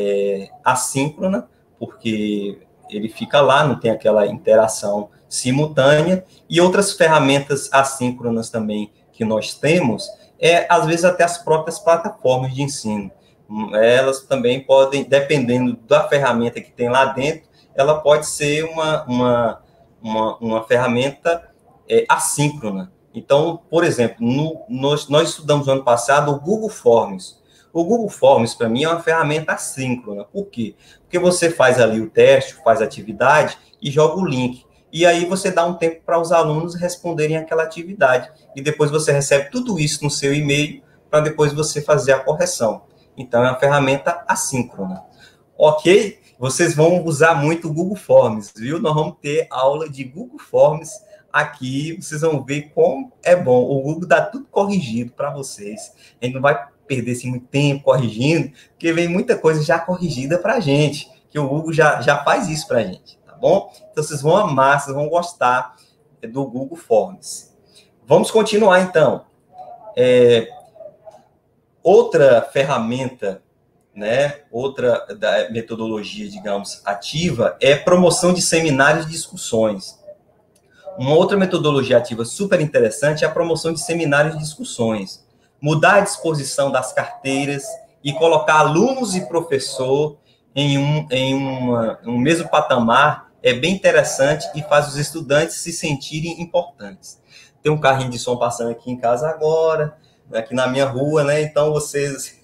A: é, assíncrona, porque ele fica lá, não tem aquela interação simultânea. E outras ferramentas assíncronas também que nós temos, é, às vezes, até as próprias plataformas de ensino. Elas também podem, dependendo da ferramenta que tem lá dentro, ela pode ser uma, uma, uma, uma ferramenta é, assíncrona. Então, por exemplo, no, nós, nós estudamos no ano passado o Google Forms. O Google Forms, para mim, é uma ferramenta assíncrona. Por quê? Porque você faz ali o teste, faz a atividade e joga o link. E aí você dá um tempo para os alunos responderem aquela atividade. E depois você recebe tudo isso no seu e-mail para depois você fazer a correção. Então, é uma ferramenta assíncrona. Ok? Vocês vão usar muito o Google Forms, viu? Nós vamos ter aula de Google Forms aqui. Vocês vão ver como é bom. O Google dá tudo corrigido para vocês. A gente não vai perder assim, muito tempo corrigindo, porque vem muita coisa já corrigida para a gente, que o Google já, já faz isso para a gente, tá bom? Então, vocês vão amar, vocês vão gostar do Google Forms. Vamos continuar, então. É, outra ferramenta, né, outra da metodologia, digamos, ativa, é promoção de seminários e discussões. Uma outra metodologia ativa super interessante é a promoção de seminários e discussões. Mudar a disposição das carteiras e colocar alunos e professor em um, em uma, um mesmo patamar é bem interessante e faz os estudantes se sentirem importantes. Tem um carrinho de som passando aqui em casa agora, aqui na minha rua, né? Então, vocês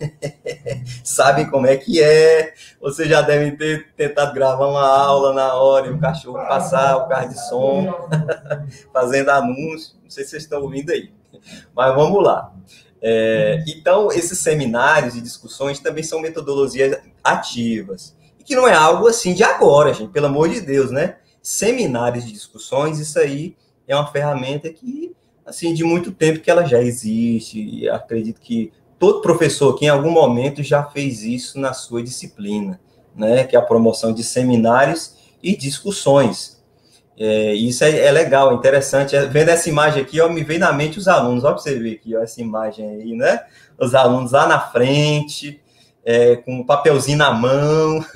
A: sabem como é que é. Vocês já devem ter tentado gravar uma aula na hora e o cachorro passar, o carro de som, fazendo anúncio. Não sei se vocês estão ouvindo aí. Mas vamos lá. É, então, esses seminários e discussões também são metodologias ativas. E que não é algo assim de agora, gente, pelo amor de Deus, né? Seminários e discussões, isso aí é uma ferramenta que, assim, de muito tempo que ela já existe. E acredito que todo professor que em algum momento já fez isso na sua disciplina, né? Que é a promoção de seminários e discussões. É, isso é, é legal, é interessante. É, vendo essa imagem aqui, ó, me veio na mente os alunos. Olha para você ver aqui, ó, essa imagem aí, né? Os alunos lá na frente, é, com o papelzinho na mão,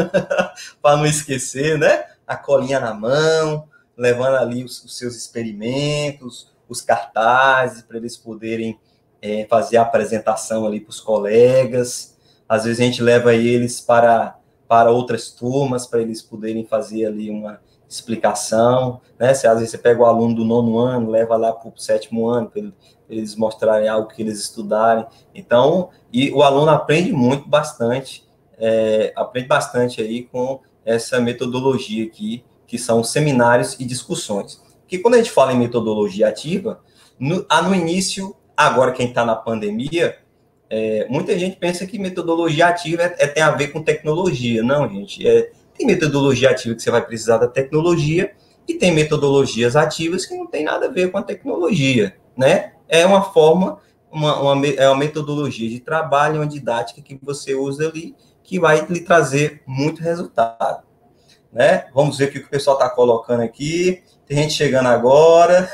A: para não esquecer, né? A colinha na mão, levando ali os, os seus experimentos, os cartazes, para eles poderem é, fazer a apresentação ali para os colegas. Às vezes a gente leva eles para, para outras turmas, para eles poderem fazer ali uma explicação, né? Se às vezes você pega o aluno do nono ano, leva lá para o sétimo ano, para eles mostrarem algo que eles estudarem. Então, e o aluno aprende muito, bastante, é, aprende bastante aí com essa metodologia aqui, que são seminários e discussões. Porque quando a gente fala em metodologia ativa, no, no início, agora quem está na pandemia, É, muita gente pensa que metodologia ativa é, é, tem a ver com tecnologia. Não, gente. É, tem metodologia ativa que você vai precisar da tecnologia e tem metodologias ativas que não tem nada a ver com a tecnologia, né? É uma forma, uma, uma, é uma metodologia de trabalho, uma didática que você usa ali que vai lhe trazer muito resultado, né? Vamos ver o que o pessoal está colocando aqui. Tem gente chegando agora.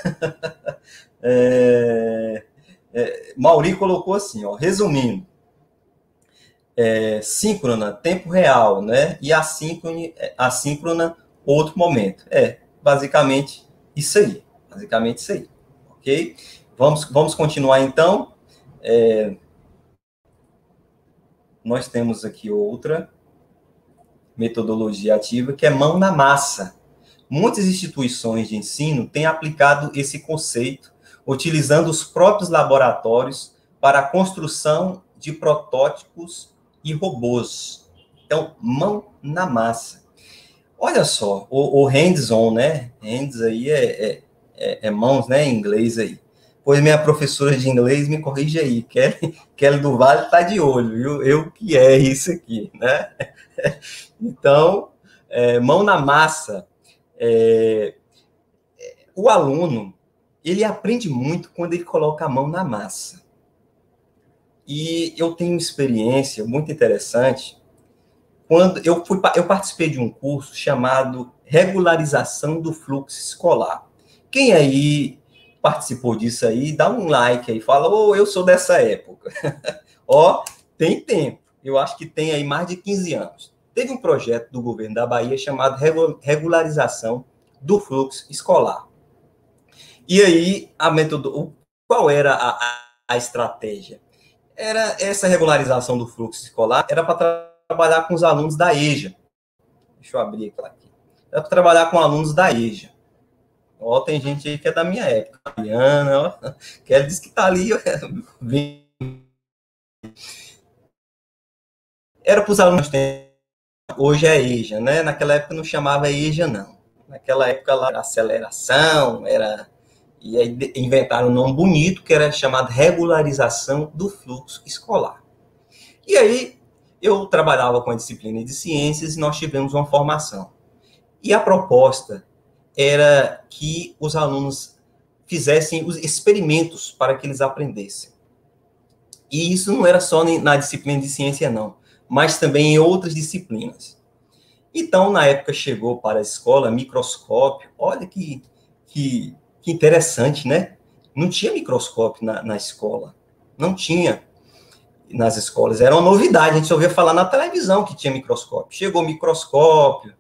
A: é... É, Mauri colocou assim, ó, resumindo, é, síncrona, tempo real, né? E assíncrona, assíncrona, outro momento. É, basicamente isso aí. Basicamente isso aí, ok? Vamos, vamos continuar então. É, nós temos aqui outra metodologia ativa, que é mão na massa. Muitas instituições de ensino têm aplicado esse conceito utilizando os próprios laboratórios para a construção de protótipos e robôs. Então, mão na massa. Olha só, o, o hands-on, né? Hands aí é, é, é, é mãos, né? Em inglês aí. Pois minha professora de inglês me corrige aí. Kelly, Kelly do Vale está de olho, viu? Eu que é isso aqui, né? Então, é, mão na massa. É, o aluno, ele aprende muito quando ele coloca a mão na massa. E eu tenho uma experiência muito interessante. Quando eu, fui, eu participei de um curso chamado Regularização do Fluxo Escolar. Quem aí participou disso aí, dá um like aí, fala, ô, oh, eu sou dessa época. Ó, tem tempo. Eu acho que tem aí mais de quinze anos. Teve um projeto do governo da Bahia chamado Regularização do Fluxo Escolar. E aí, a metodo... qual era a, a, a estratégia? Era essa regularização do fluxo escolar, era para tra trabalhar com os alunos da E J A. Deixa eu abrir aquela aqui. Era para trabalhar com alunos da E J A. Ó, tem gente aí que é da minha época. A Mariana, ó, que ela disse que está ali. Era para os alunos. Hoje é E J A, né? Naquela época não chamava E J A, não. Naquela época lá era aceleração, era... E aí inventaram um nome bonito, que era chamado regularização do fluxo escolar. E aí eu trabalhava com a disciplina de ciências e nós tivemos uma formação. E a proposta era que os alunos fizessem os experimentos para que eles aprendessem. E isso não era só na disciplina de ciência, não, mas também em outras disciplinas. Então, na época, chegou para a escola microscópio. Olha que... que Que interessante, né? Não tinha microscópio na, na escola. Não tinha nas escolas. Era uma novidade. A gente só ouvia falar na televisão que tinha microscópio. Chegou microscópio,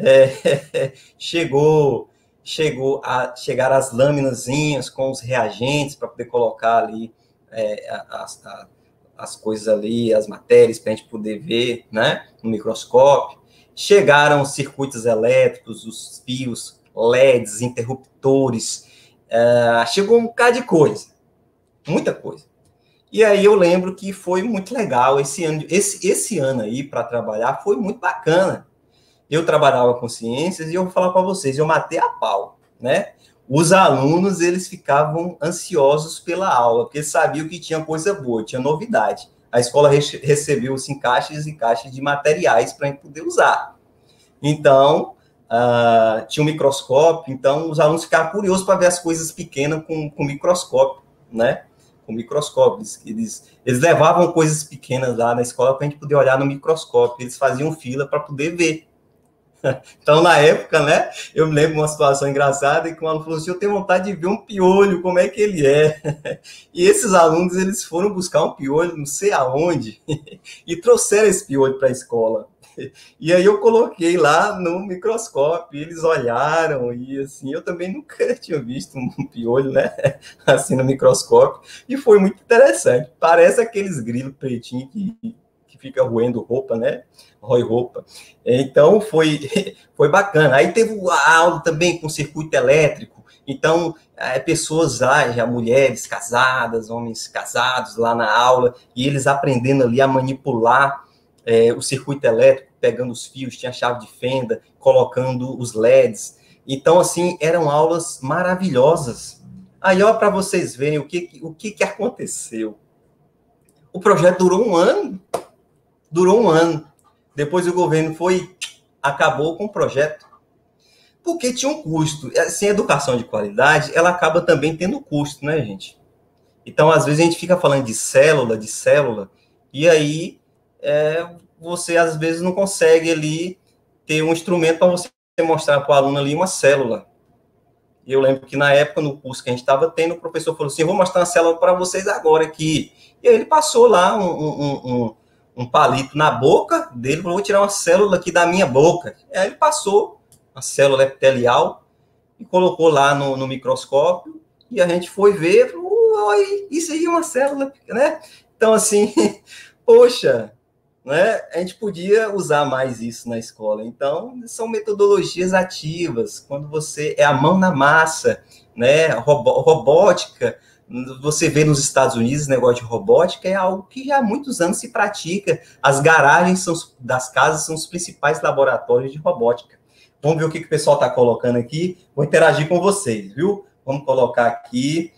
A: é, chegou, chegou a chegar as laminazinhas com os reagentes para poder colocar ali é, as, a, as coisas ali, as matérias, para a gente poder ver, né, no microscópio. Chegaram os circuitos elétricos, os fios L E Ds, interruptores, uh, chegou um bocado de coisa, muita coisa. E aí eu lembro que foi muito legal, esse ano, esse, esse ano aí para trabalhar foi muito bacana. Eu trabalhava com ciências e eu vou falar para vocês, eu matei a pau, né? Os alunos, eles ficavam ansiosos pela aula, porque sabiam que tinha coisa boa, tinha novidade. A escola re- recebeu assim, caixas e caixas de materiais para a gente poder usar. Então... Uh, tinha um microscópio, então os alunos ficavam curiosos para ver as coisas pequenas com, com microscópio, né? Com microscópio. Eles, eles levavam coisas pequenas lá na escola para a gente poder olhar no microscópio. Eles faziam fila para poder ver. Então, na época, né? Eu me lembro de uma situação engraçada que um aluno falou assim, eu tenho vontade de ver um piolho, como é que ele é? E esses alunos, eles foram buscar um piolho, não sei aonde, e trouxeram esse piolho para a escola. E aí eu coloquei lá no microscópio, eles olharam, e assim, eu também nunca tinha visto um piolho, né, assim no microscópio, e foi muito interessante. Parece aqueles grilos pretinhos que, que fica roendo roupa, né, rói roupa. Então, foi, foi bacana. Aí teve a aula também com circuito elétrico, então, é, pessoas lá, já mulheres casadas, homens casados lá na aula, e eles aprendendo ali a manipular é, o circuito elétrico, pegando os fios, tinha chave de fenda, colocando os L E Ds. Então, assim, eram aulas maravilhosas. Aí, ó, para vocês verem o que, o que, que aconteceu. O projeto durou um ano, durou um ano. Depois o governo foi, acabou com o projeto. Porque tinha um custo. Assim, a educação de qualidade, ela acaba também tendo custo, né, gente? Então, às vezes, a gente fica falando de célula, de célula, e aí é, você, às vezes, não consegue ali ter um instrumento para você mostrar para o aluno ali uma célula. E eu lembro que, na época, no curso que a gente estava tendo, o professor falou assim, eu vou mostrar uma célula para vocês agora aqui. E aí ele passou lá um, um, um, um palito na boca dele, falou, vou tirar uma célula aqui da minha boca. E aí ele passou a célula epitelial, e colocou lá no, no microscópio, e a gente foi ver, falou, oi, isso aí é uma célula, né? Então, assim, poxa, né? A gente podia usar mais isso na escola. Então, são metodologias ativas, quando você é a mão na massa, né? Robó, robótica, você vê nos Estados Unidos, esse negócio de robótica é algo que já há muitos anos se pratica. As garagens são, das casas são os principais laboratórios de robótica. Vamos ver o que, que o pessoal está colocando aqui. Vou interagir com vocês, viu? Vamos colocar aqui.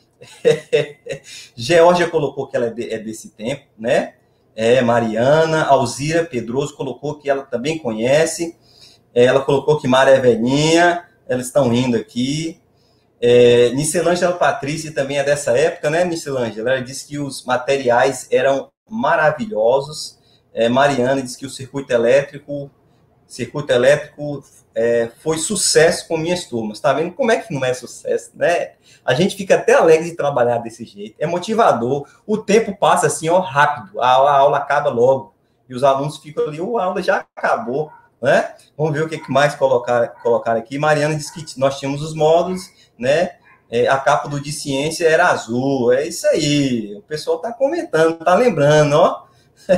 A: Geórgia colocou que ela é, de, é desse tempo, né? É, Mariana, Alzira Pedroso colocou que ela também conhece. É, ela colocou que Mara é velhinha. Elas estão rindo aqui. É, Nicilângela Patrícia também é dessa época, né, Nicilângela? Ela disse que os materiais eram maravilhosos. É, Mariana disse que o circuito elétrico... Circuito elétrico é, foi sucesso com minhas turmas. Tá vendo como é que não é sucesso, né? A gente fica até alegre de trabalhar desse jeito. É motivador. O tempo passa assim, ó, rápido. A, a aula acaba logo. E os alunos ficam ali, oh, a aula já acabou, né? Vamos ver o que mais colocar, colocar aqui. Mariana disse que nós tínhamos os módulos, né? É, a capa do de ciência era azul. É isso aí. O pessoal tá comentando, tá lembrando, ó.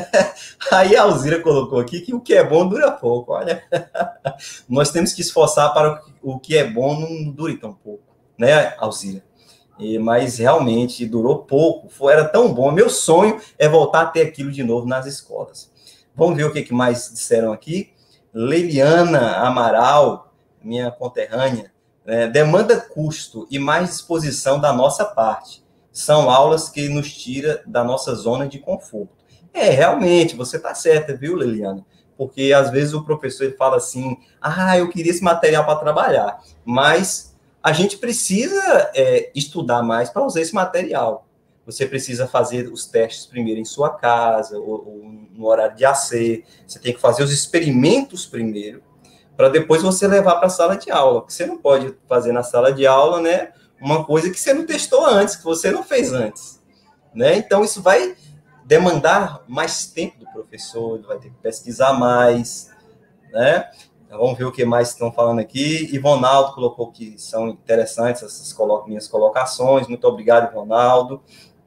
A: Aí a Alzira colocou aqui que o que é bom dura pouco, olha. Nós temos que esforçar para o que é bom não dure tão pouco, né, Alzira? E, mas realmente durou pouco, foi, era tão bom. Meu sonho é voltar a ter aquilo de novo nas escolas. Vamos ver o que mais disseram aqui. Leiliana Amaral, minha conterrânea, né, demanda custo e mais disposição da nossa parte. São aulas que nos tiram da nossa zona de conforto. É, realmente, você está certa, viu, Liliana? Porque, às vezes, o professor ele fala assim, ah, eu queria esse material para trabalhar, mas a gente precisa é, estudar mais para usar esse material. Você precisa fazer os testes primeiro em sua casa, ou, ou no horário de A C, você tem que fazer os experimentos primeiro, para depois você levar para a sala de aula, porque você não pode fazer na sala de aula, né, uma coisa que você não testou antes, que você não fez antes, né? Então, isso vai demandar mais tempo do professor, ele vai ter que pesquisar mais, né? Então, vamos ver o que mais estão falando aqui. Ivonaldo colocou que são interessantes essas colo- minhas colocações. Muito obrigado, Ivonaldo.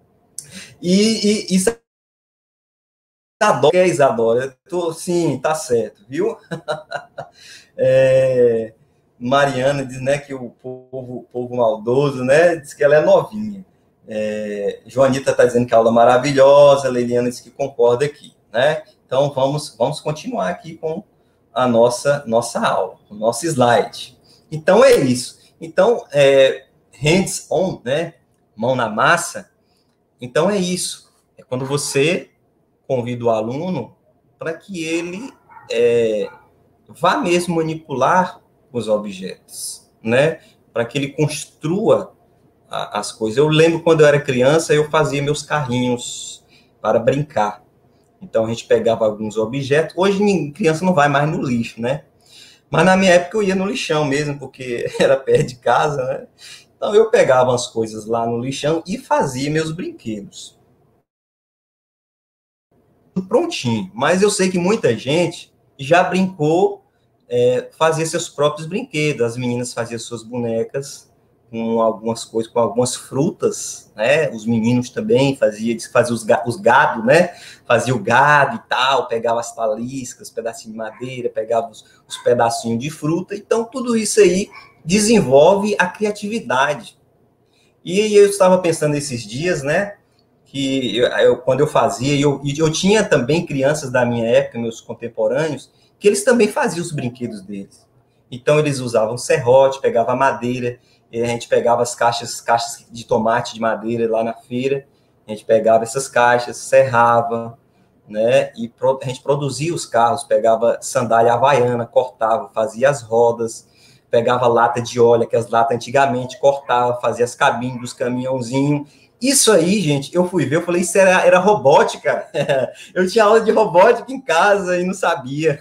A: E, e Isadora, que é Isadora? Tô, sim, tá certo, viu? é, Mariana diz, né, que o povo, povo maldoso, né, diz que ela é novinha. É, Joanita está dizendo que a aula é maravilhosa, Leiliana diz que concorda aqui, né? Então, vamos, vamos continuar aqui com a nossa, nossa aula, o nosso slide. Então, é isso. Então, é, hands-on, né? Mão na massa. Então, é isso. É quando você convida o aluno para que ele é, vá mesmo manipular os objetos, né? Para que ele construa as coisas. Eu lembro quando eu era criança, eu fazia meus carrinhos para brincar. Então, a gente pegava alguns objetos. Hoje, criança não vai mais no lixo, né? Mas na minha época, eu ia no lixão mesmo, porque era perto de casa, né? Então, eu pegava as coisas lá no lixão e fazia meus brinquedos. Prontinho. Mas eu sei que muita gente já brincou, é, fazia seus próprios brinquedos. As meninas faziam suas bonecas com algumas coisas, com algumas frutas, né? Os meninos também faziam, faziam os, os gado, né? Fazia o gado e tal, pegava as taliscas, pedacinho de madeira, pegava os, os pedacinhos de fruta. Então, tudo isso aí desenvolve a criatividade. E eu estava pensando esses dias, né? Que eu, eu, quando eu fazia, eu, eu tinha também crianças da minha época, meus contemporâneos, que eles também faziam os brinquedos deles. Então, eles usavam serrote, pegavam madeira, a gente pegava as caixas, caixas de tomate de madeira lá na feira, A gente pegava essas caixas, serrava, né? E pro, a gente produzia os carros, pegava sandália havaiana, cortava, fazia as rodas, pegava lata de óleo, que as latas antigamente cortava, fazia as cabines dos caminhãozinhos. Isso aí, gente, eu fui ver, eu falei, isso era, era robótica. Eu tinha aula de robótica em casa e não sabia,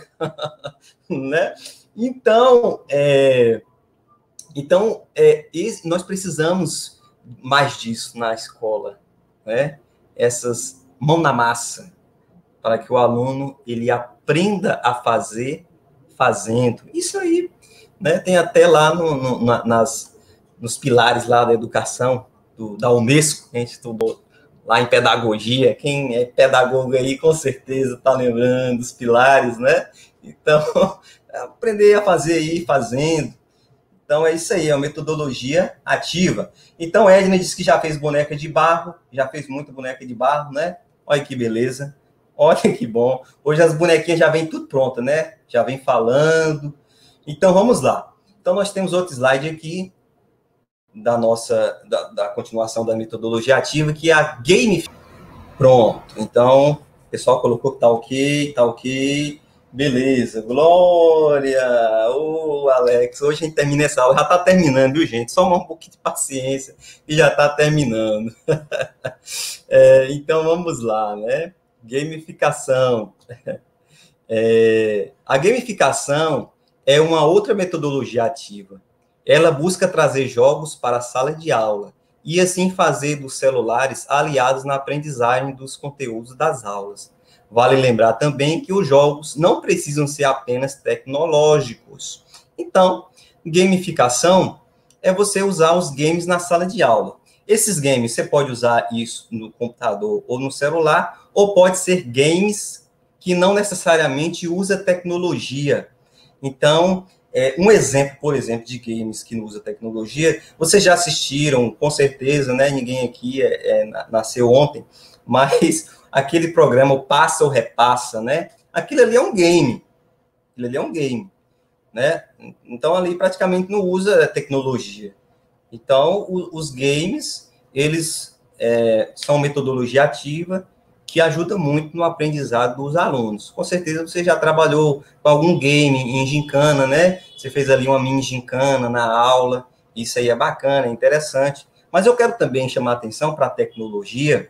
A: né? Então, é, então é, nós precisamos mais disso na escola, né? Essas mão na massa, para que o aluno ele aprenda a fazer fazendo. Isso aí, né? Tem até lá no, no, na, nas, nos pilares lá da educação, do, da Unesco, que a gente estudou lá em pedagogia. Quem é pedagogo aí, com certeza, está lembrando dos pilares, né? Então, aprender a fazer aí, fazendo. Então, é isso aí, é uma metodologia ativa. Então, Edna disse que já fez boneca de barro, já fez muita boneca de barro, né? Olha que beleza. Olha que bom. Hoje as bonequinhas já vêm tudo pronta, né? Já vem falando. Então, vamos lá. Então, nós temos outro slide aqui da nossa, da, da continuação da metodologia ativa, que é a gamificação. Pronto. Então, o pessoal colocou que tá ok, tá ok. Beleza. Glória. Ô, Alex, hoje a gente termina essa aula. Já tá terminando, viu, gente? Só um pouquinho de paciência e já tá terminando. É, então, vamos lá, né? Gamificação. É, a gamificação é uma outra metodologia ativa. Ela busca trazer jogos para a sala de aula e assim fazer dos celulares aliados na aprendizagem dos conteúdos das aulas. Vale lembrar também que os jogos não precisam ser apenas tecnológicos. Então, gamificação é você usar os games na sala de aula. Esses games, você pode usar isso no computador ou no celular, ou pode ser games que não necessariamente usa tecnologia. Então, é, um exemplo, por exemplo, de games que não usa tecnologia, vocês já assistiram, com certeza, né? Ninguém aqui é, é, nasceu ontem, mas aquele programa, o Passa ou Repassa, né? Aquilo ali é um game. Aquilo ali é um game, né? Então, ali praticamente não usa tecnologia. Então, o, os games, eles é, são metodologia ativa, que ajuda muito no aprendizado dos alunos. Com certeza você já trabalhou com algum game em gincana, né? Você fez ali uma mini gincana na aula, isso aí é bacana, é interessante. Mas eu quero também chamar a atenção para a tecnologia,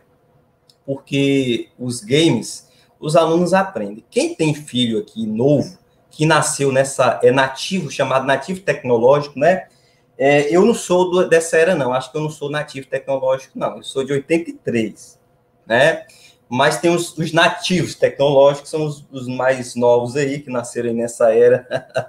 A: porque os games, os alunos aprendem. Quem tem filho aqui novo, que nasceu nessa, é nativo, chamado nativo tecnológico, né? É, eu não sou do, dessa era, não. Acho que eu não sou nativo tecnológico, não. Eu sou de oitenta e três, né? Mas tem os, os nativos tecnológicos, são os, os mais novos aí, que nasceram aí nessa era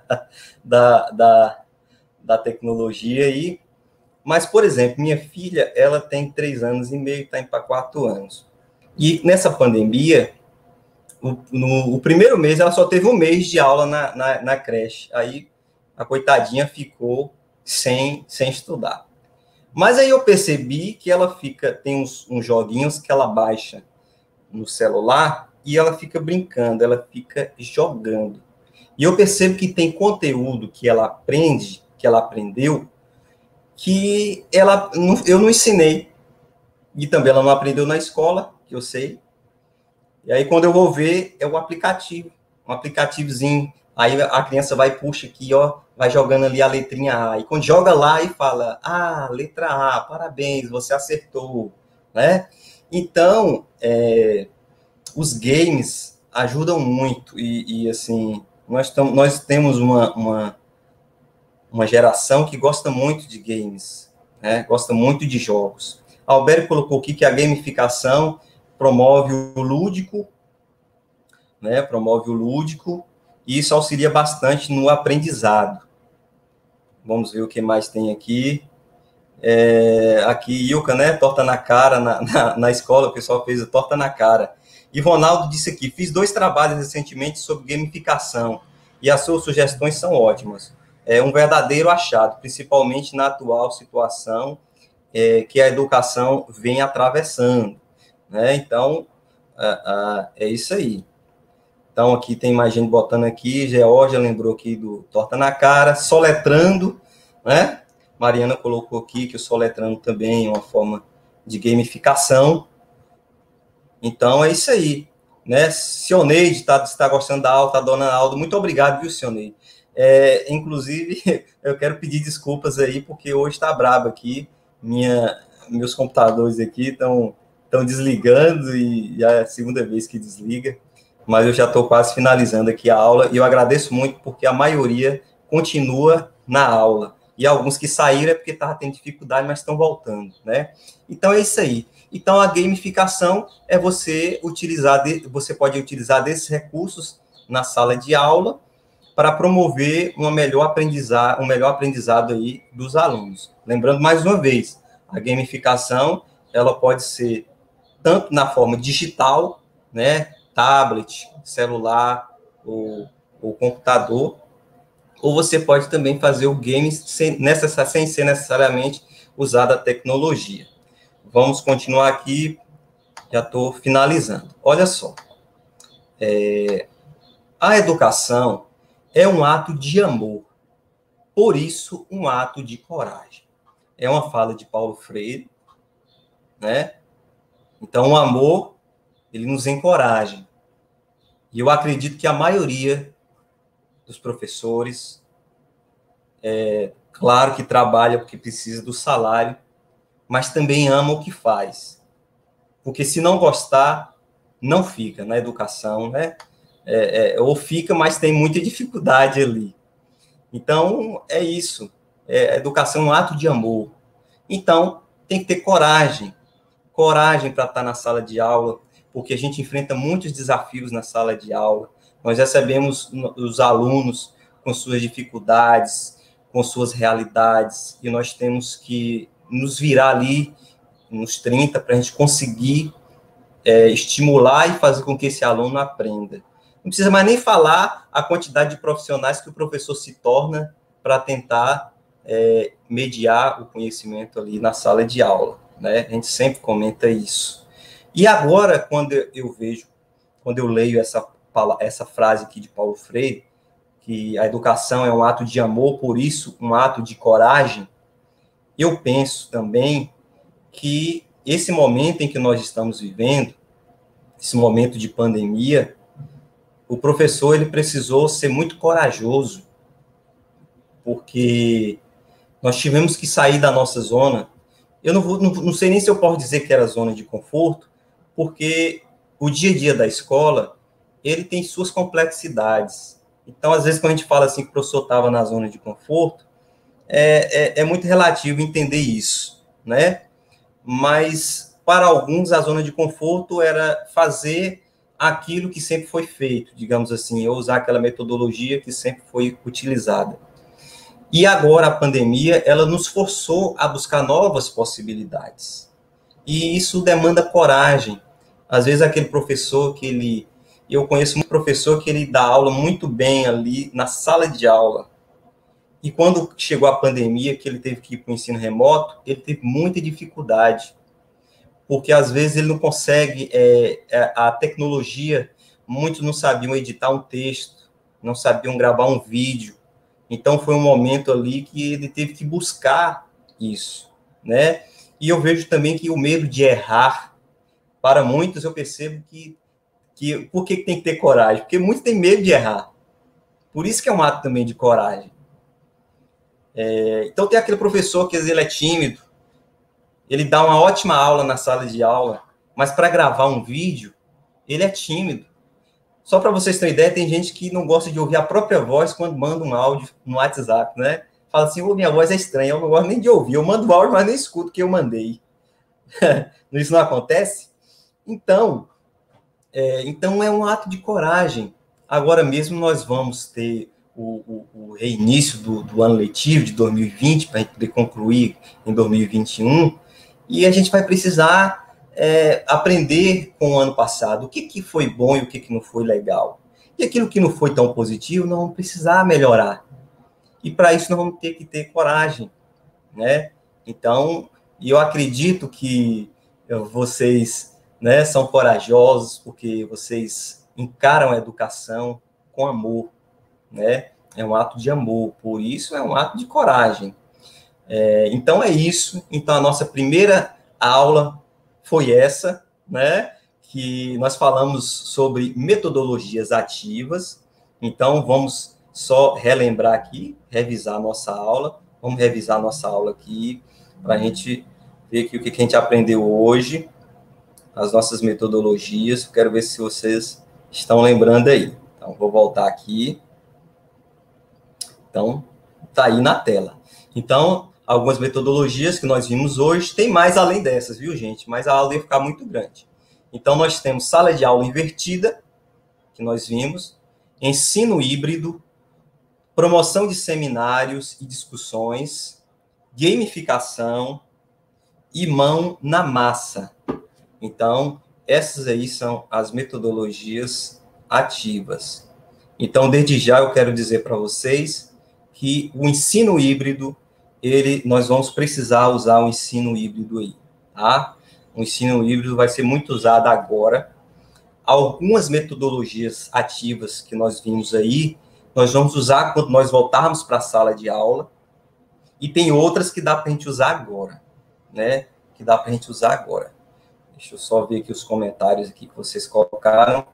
A: da, da, da tecnologia aí. Mas, por exemplo, minha filha, ela tem três anos e meio, está indo para quatro anos. E nessa pandemia, o, no o primeiro mês, ela só teve um mês de aula na, na, na creche. Aí, a coitadinha ficou sem, sem estudar. Mas aí eu percebi que ela fica, tem uns, uns joguinhos que ela baixa no celular e ela fica brincando, ela fica jogando. E eu percebo que tem conteúdo que ela aprende, que ela aprendeu, que ela, eu não ensinei. E também ela não aprendeu na escola, que eu sei. E aí, quando eu vou ver, é o aplicativo. Um aplicativozinho. Aí a criança vai, puxa aqui, ó, vai jogando ali a letrinha A. E quando joga lá e fala, ah, letra A, parabéns, você acertou, né? Então, é, os games ajudam muito. E, e assim, nós, tam, nós temos uma, uma, uma geração que gosta muito de games, né? Gosta muito de jogos. A Alberto colocou aqui que a gamificação promove o lúdico, né? Promove o lúdico, e isso auxilia bastante no aprendizado. Vamos ver o que mais tem aqui. É, aqui, Ilka, né? Torta na cara, na, na, na escola, o pessoal fez a torta na cara. E Ronaldo disse aqui, fiz dois trabalhos recentemente sobre gamificação, e as suas sugestões são ótimas. É um verdadeiro achado, principalmente na atual situação é, que a educação vem atravessando, né? Então, a, a, é isso aí. Então, aqui tem mais gente botando aqui, Georgia lembrou aqui do torta na cara, soletrando, né? Mariana colocou aqui que o soletrando também é uma forma de gamificação, Então, é isso aí, né? Sioneide está tá gostando da aula, está dona Aldo, muito obrigado, viu, Sioneide? É, inclusive, eu quero pedir desculpas aí, porque hoje está brabo aqui, minha, meus computadores aqui estão desligando, e já é a segunda vez que desliga, mas eu já estou quase finalizando aqui a aula, e eu agradeço muito, porque a maioria continua na aula, e alguns que saíram é porque estavam tendo dificuldade, mas estão voltando, né? Então, é isso aí. Então, a gamificação é você utilizar, de, você pode utilizar desses recursos na sala de aula para promover uma melhor aprendizado, um melhor aprendizado aí dos alunos. Lembrando, mais uma vez, a gamificação, ela pode ser tanto na forma digital, né, tablet, celular, ou, ou computador, ou você pode também fazer o game sem, necess, sem ser necessariamente usada a tecnologia. Vamos continuar aqui, já estou finalizando. Olha só, é, a educação é um ato de amor, por isso um ato de coragem. É uma fala de Paulo Freire, né? Então, o amor, ele nos encoraja. E eu acredito que a maioria dos professores, é claro que trabalha porque precisa do salário, mas também ama o que faz. Porque se não gostar, não fica na educação, né? É, é, ou fica, mas tem muita dificuldade ali. Então, é isso. É, a educação é um ato de amor. Então, tem que ter coragem. Coragem para estar na sala de aula, porque a gente enfrenta muitos desafios na sala de aula. Nós recebemos os alunos com suas dificuldades, com suas realidades, e nós temos que nos virar ali nos trinta para a gente conseguir é, estimular e fazer com que esse aluno aprenda. Não precisa mais nem falar a quantidade de profissionais que o professor se torna para tentar é, mediar o conhecimento ali na sala de aula, né? A gente sempre comenta isso. E agora, quando eu vejo, quando eu leio essa, essa frase aqui de Paulo Freire, que a educação é um ato de amor, por isso um ato de coragem, eu penso também que esse momento em que nós estamos vivendo, esse momento de pandemia, o professor ele precisou ser muito corajoso, porque nós tivemos que sair da nossa zona. Eu não, vou, não, não sei nem se eu posso dizer que era zona de conforto, porque o dia a dia da escola, ele tem suas complexidades. Então, às vezes, quando a gente fala assim que o professor estava na zona de conforto, é, é, é muito relativo entender isso, né? Mas, para alguns, a zona de conforto era fazer aquilo que sempre foi feito, digamos assim, ou usar aquela metodologia que sempre foi utilizada. E agora, a pandemia, ela nos forçou a buscar novas possibilidades. E isso demanda coragem. Às vezes, aquele professor que ele... Eu conheço um professor que ele dá aula muito bem ali na sala de aula. E quando chegou a pandemia, que ele teve que ir para o ensino remoto, ele teve muita dificuldade. Porque, às vezes, ele não consegue... É, a tecnologia, muitos não sabiam editar um texto, não sabiam gravar um vídeo. Então, foi um momento ali que ele teve que buscar isso, né? E eu vejo também que o medo de errar, para muitos, eu percebo que, que por que tem que ter coragem? Porque muitos têm medo de errar. Por isso que é um ato também de coragem. É, então, tem aquele professor que, às vezes, ele é tímido, ele dá uma ótima aula na sala de aula, mas para gravar um vídeo, ele é tímido. Só para vocês terem ideia, tem gente que não gosta de ouvir a própria voz quando manda um áudio no WhatsApp, né? Fala assim, oh, minha voz é estranha, eu não gosto nem de ouvir. Eu mando o áudio, mas nem escuto o que eu mandei. Isso não acontece? Então, é, então, é um ato de coragem. Agora mesmo nós vamos ter o, o, o reinício do, do ano letivo de dois mil e vinte, para a gente poder concluir em dois mil e vinte e um, e a gente vai precisar... É, aprender com o ano passado, o que, que foi bom e o que, que não foi legal. E aquilo que não foi tão positivo, nós vamos precisar melhorar. E para isso nós vamos ter que ter coragem, né? Então, eu acredito que vocês, né, são corajosos, porque vocês encaram a educação com amor, né? É um ato de amor, por isso é um ato de coragem. É, então é isso. Então a nossa primeira aula foi essa, né, que nós falamos sobre metodologias ativas. Então, vamos só relembrar aqui, revisar a nossa aula. Vamos revisar a nossa aula aqui, para a gente ver aqui o que a gente aprendeu hoje, as nossas metodologias. Quero ver se vocês estão lembrando aí. Então, vou voltar aqui. Então, tá aí na tela. Então, algumas metodologias que nós vimos hoje, tem mais além dessas, viu, gente? Mas a aula ia ficar muito grande. Então, nós temos sala de aula invertida, que nós vimos, ensino híbrido, promoção de seminários e discussões, gamificação e mão na massa. Então, essas aí são as metodologias ativas. Então, desde já, eu quero dizer para vocês que o ensino híbrido, ele, nós vamos precisar usar o ensino híbrido aí, tá? O ensino híbrido vai ser muito usado agora. Algumas metodologias ativas que nós vimos aí, nós vamos usar quando nós voltarmos para a sala de aula, e tem outras que dá para a gente usar agora, né? Que dá para a gente usar agora. Deixa eu só ver aqui os comentários aqui que vocês colocaram.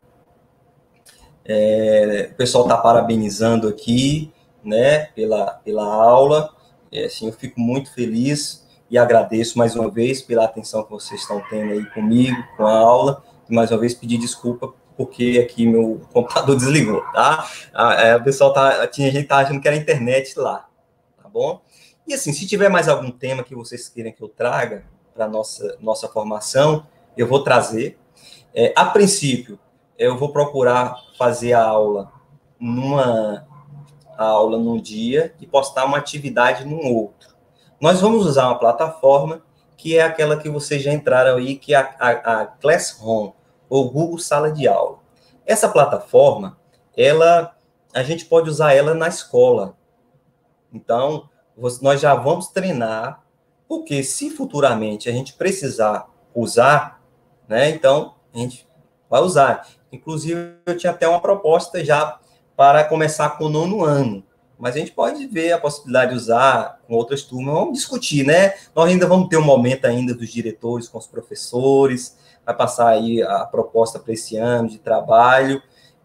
A: É, o pessoal está parabenizando aqui, né, pela, pela aula. É, assim, eu fico muito feliz e agradeço mais uma vez pela atenção que vocês estão tendo aí comigo, com a aula. E mais uma vez pedir desculpa porque aqui meu computador desligou, tá? Ah, é, o pessoal tá, tinha gente tá achando que era internet lá, tá bom? E assim, se tiver mais algum tema que vocês queiram que eu traga para nossa nossa formação, eu vou trazer. É, a princípio, eu vou procurar fazer a aula numa a aula num dia e postar uma atividade num outro. Nós vamos usar uma plataforma que é aquela que vocês já entraram aí, que é a, a, a Classroom, ou Google Sala de Aula. Essa plataforma, ela, a gente pode usar ela na escola. Então, nós já vamos treinar, porque se futuramente a gente precisar usar, né, então a gente vai usar. Inclusive, eu tinha até uma proposta já para começar com o nono ano, mas a gente pode ver a possibilidade de usar com outras turmas. Vamos discutir, né? Nós ainda vamos ter um momento ainda dos diretores com os professores, vai passar aí a proposta para esse ano de trabalho,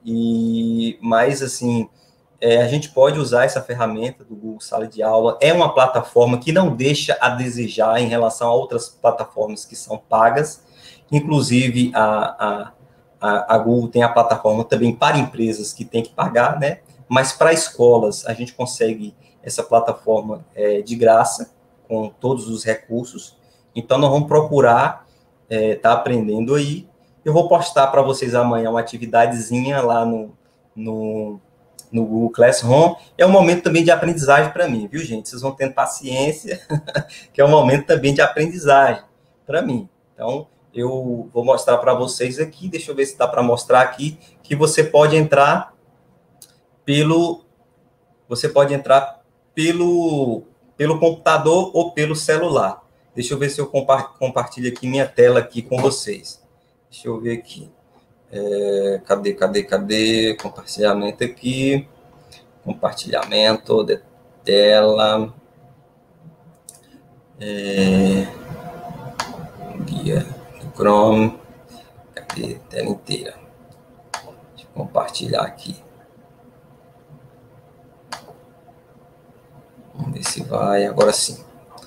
A: e mas, assim, é, a gente pode usar essa ferramenta do Google Sala de Aula. É uma plataforma que não deixa a desejar em relação a outras plataformas que são pagas, inclusive a, a, a Google tem a plataforma também para empresas que tem que pagar, né? Mas para escolas a gente consegue essa plataforma é, de graça, com todos os recursos. Então, nós vamos procurar estar é, tá aprendendo aí. Eu vou postar para vocês amanhã uma atividadezinha lá no, no, no Google Classroom. É um momento também de aprendizagem para mim, viu, gente? Vocês vão tendo paciência, que é um momento também de aprendizagem para mim. Então, eu vou mostrar para vocês aqui, deixa eu ver se dá para mostrar aqui, que você pode entrar pelo, você pode entrar pelo, pelo computador ou pelo celular. Deixa eu ver se eu compartilho aqui minha tela aqui com vocês. Deixa eu ver aqui. É, cadê, cadê, cadê? Compartilhamento aqui. Compartilhamento de tela. É, guia do Chrome. Cadê? Tela inteira. Deixa eu compartilhar aqui. Vamos ver se vai. Agora sim.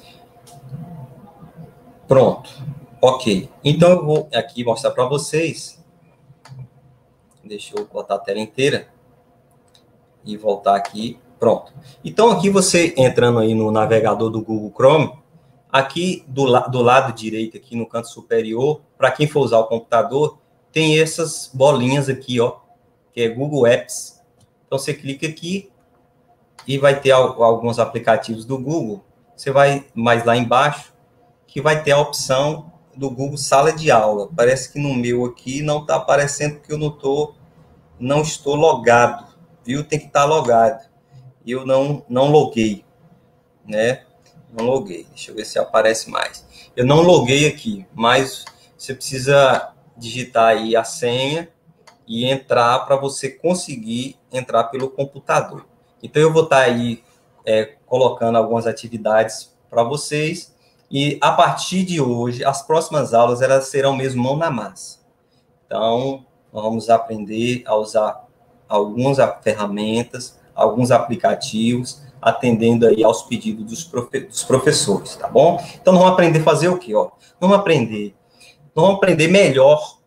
A: Pronto. Ok. Então, eu vou aqui mostrar para vocês. Deixa eu botar a tela inteira. E voltar aqui. Pronto. Então, aqui você entrando aí no navegador do Google Chrome, aqui do, la do lado direito, aqui no canto superior, para quem for usar o computador, tem essas bolinhas aqui, ó, que é Google Apps. Então, você clica aqui e vai ter alguns aplicativos do Google. Você vai mais lá embaixo, que vai ter a opção do Google Sala de Aula. Parece que no meu aqui não está aparecendo, porque eu não, tô, não estou logado, viu? Tem que estar logado. E eu não, não loguei, né? Não loguei. Deixa eu ver se aparece mais. Eu não loguei aqui, mas você precisa digitar aí a senha e entrar para você conseguir entrar pelo computador. Então, eu vou estar aí é, colocando algumas atividades para vocês. E, a partir de hoje, as próximas aulas, elas serão mesmo mão na massa. Então, nós vamos aprender a usar algumas ferramentas, alguns aplicativos, atendendo aí aos pedidos dos, profe dos professores, tá bom? Então, nós vamos aprender a fazer o quê? Ó? Vamos aprender, nós vamos aprender melhor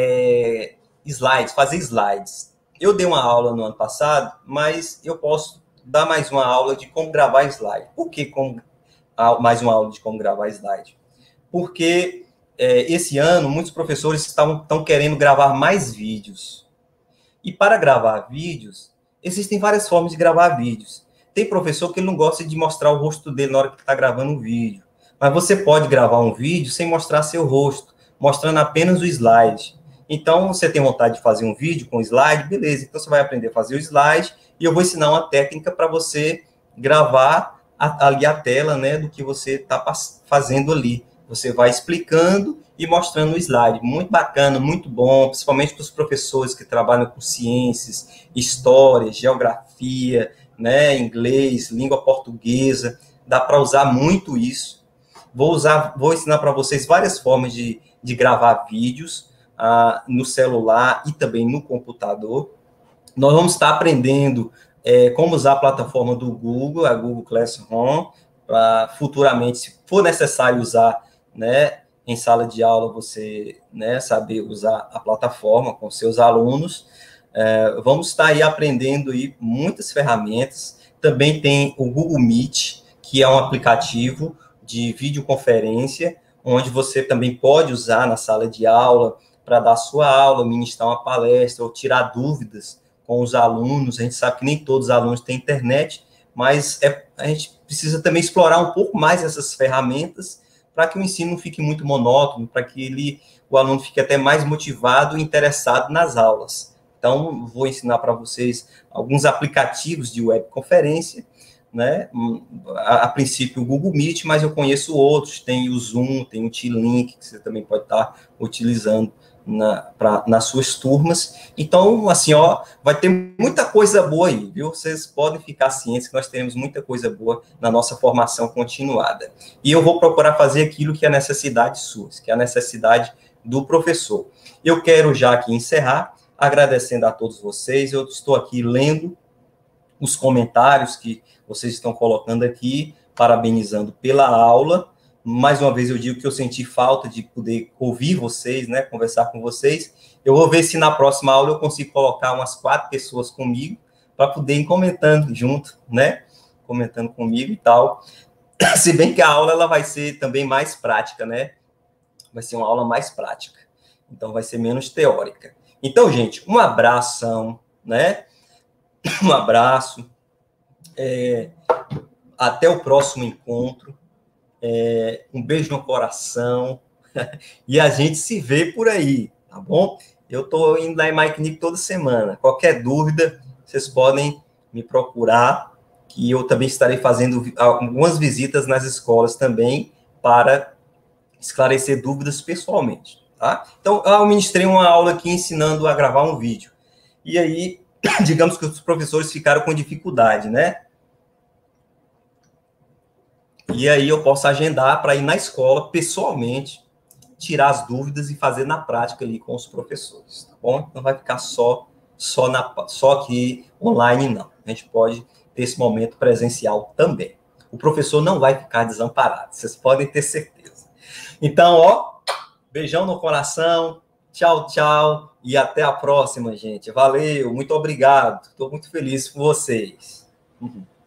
A: é, slides, fazer slides. Eu dei uma aula no ano passado, mas eu posso dar mais uma aula de como gravar slide. Por que como, mais uma aula de como gravar slide? Porque é, esse ano, muitos professores estão, estão querendo gravar mais vídeos. E para gravar vídeos, existem várias formas de gravar vídeos. Tem professor que ele não gosta de mostrar o rosto dele na hora que está gravando um vídeo. Mas você pode gravar um vídeo sem mostrar seu rosto, mostrando apenas o slide. Então, você tem vontade de fazer um vídeo com slide, beleza. Então, você vai aprender a fazer o slide e eu vou ensinar uma técnica para você gravar a, ali a tela, né, do que você está fazendo ali. Você vai explicando e mostrando o slide. Muito bacana, muito bom, principalmente para os professores que trabalham com ciências, história, geografia, né, inglês, língua portuguesa. Dá para usar muito isso. Vou usar, vou ensinar para vocês várias formas de, de gravar vídeos ah, no celular e também no computador. Nós vamos estar aprendendo é, como usar a plataforma do Google, a Google Classroom, para futuramente, se for necessário usar, né, em sala de aula, você, né, saber usar a plataforma com seus alunos. É, vamos estar aí aprendendo aí muitas ferramentas. Também tem o Google Meet, que é um aplicativo de videoconferência, onde você também pode usar na sala de aula para dar sua aula, ministrar uma palestra ou tirar dúvidas com os alunos. A gente sabe que nem todos os alunos têm internet, mas é, a gente precisa também explorar um pouco mais essas ferramentas para que o ensino não fique muito monótono, para que ele, o aluno fique até mais motivado e interessado nas aulas. Então, vou ensinar para vocês alguns aplicativos de webconferência, né? A, a princípio o Google Meet, mas eu conheço outros, tem o Zoom, tem o T-Link, que você também pode estar utilizando na, pra, nas suas turmas. Então, assim, ó, vai ter muita coisa boa aí, viu? Vocês podem ficar cientes que nós teremos muita coisa boa na nossa formação continuada. E eu vou procurar fazer aquilo que é a necessidade sua, que é a necessidade do professor. Eu quero já aqui encerrar, agradecendo a todos vocês. Eu estou aqui lendo os comentários que vocês estão colocando aqui, parabenizando pela aula. Mais uma vez eu digo que eu senti falta de poder ouvir vocês, né, conversar com vocês. Eu vou ver se na próxima aula eu consigo colocar umas quatro pessoas comigo, para poder ir comentando junto, né, comentando comigo e tal. Se bem que a aula ela vai ser também mais prática, né, vai ser uma aula mais prática, então vai ser menos teórica. Então, gente, um abração, né, um abraço, é, até o próximo encontro, é, um beijo no coração, e a gente se vê por aí, tá bom? Eu estou indo lá em Mike Nick toda semana. Qualquer dúvida, vocês podem me procurar, que eu também estarei fazendo algumas visitas nas escolas também, para esclarecer dúvidas pessoalmente, tá? Então, eu ministrei uma aula aqui ensinando a gravar um vídeo, e aí, digamos que os professores ficaram com dificuldade, né? E aí eu posso agendar para ir na escola, pessoalmente, tirar as dúvidas e fazer na prática ali com os professores, tá bom? Não vai ficar só, só, na, só aqui online, não. A gente pode ter esse momento presencial também. O professor não vai ficar desamparado, vocês podem ter certeza. Então, ó, beijão no coração, tchau, tchau, e até a próxima, gente. Valeu, muito obrigado. Estou muito feliz com vocês. Uhum.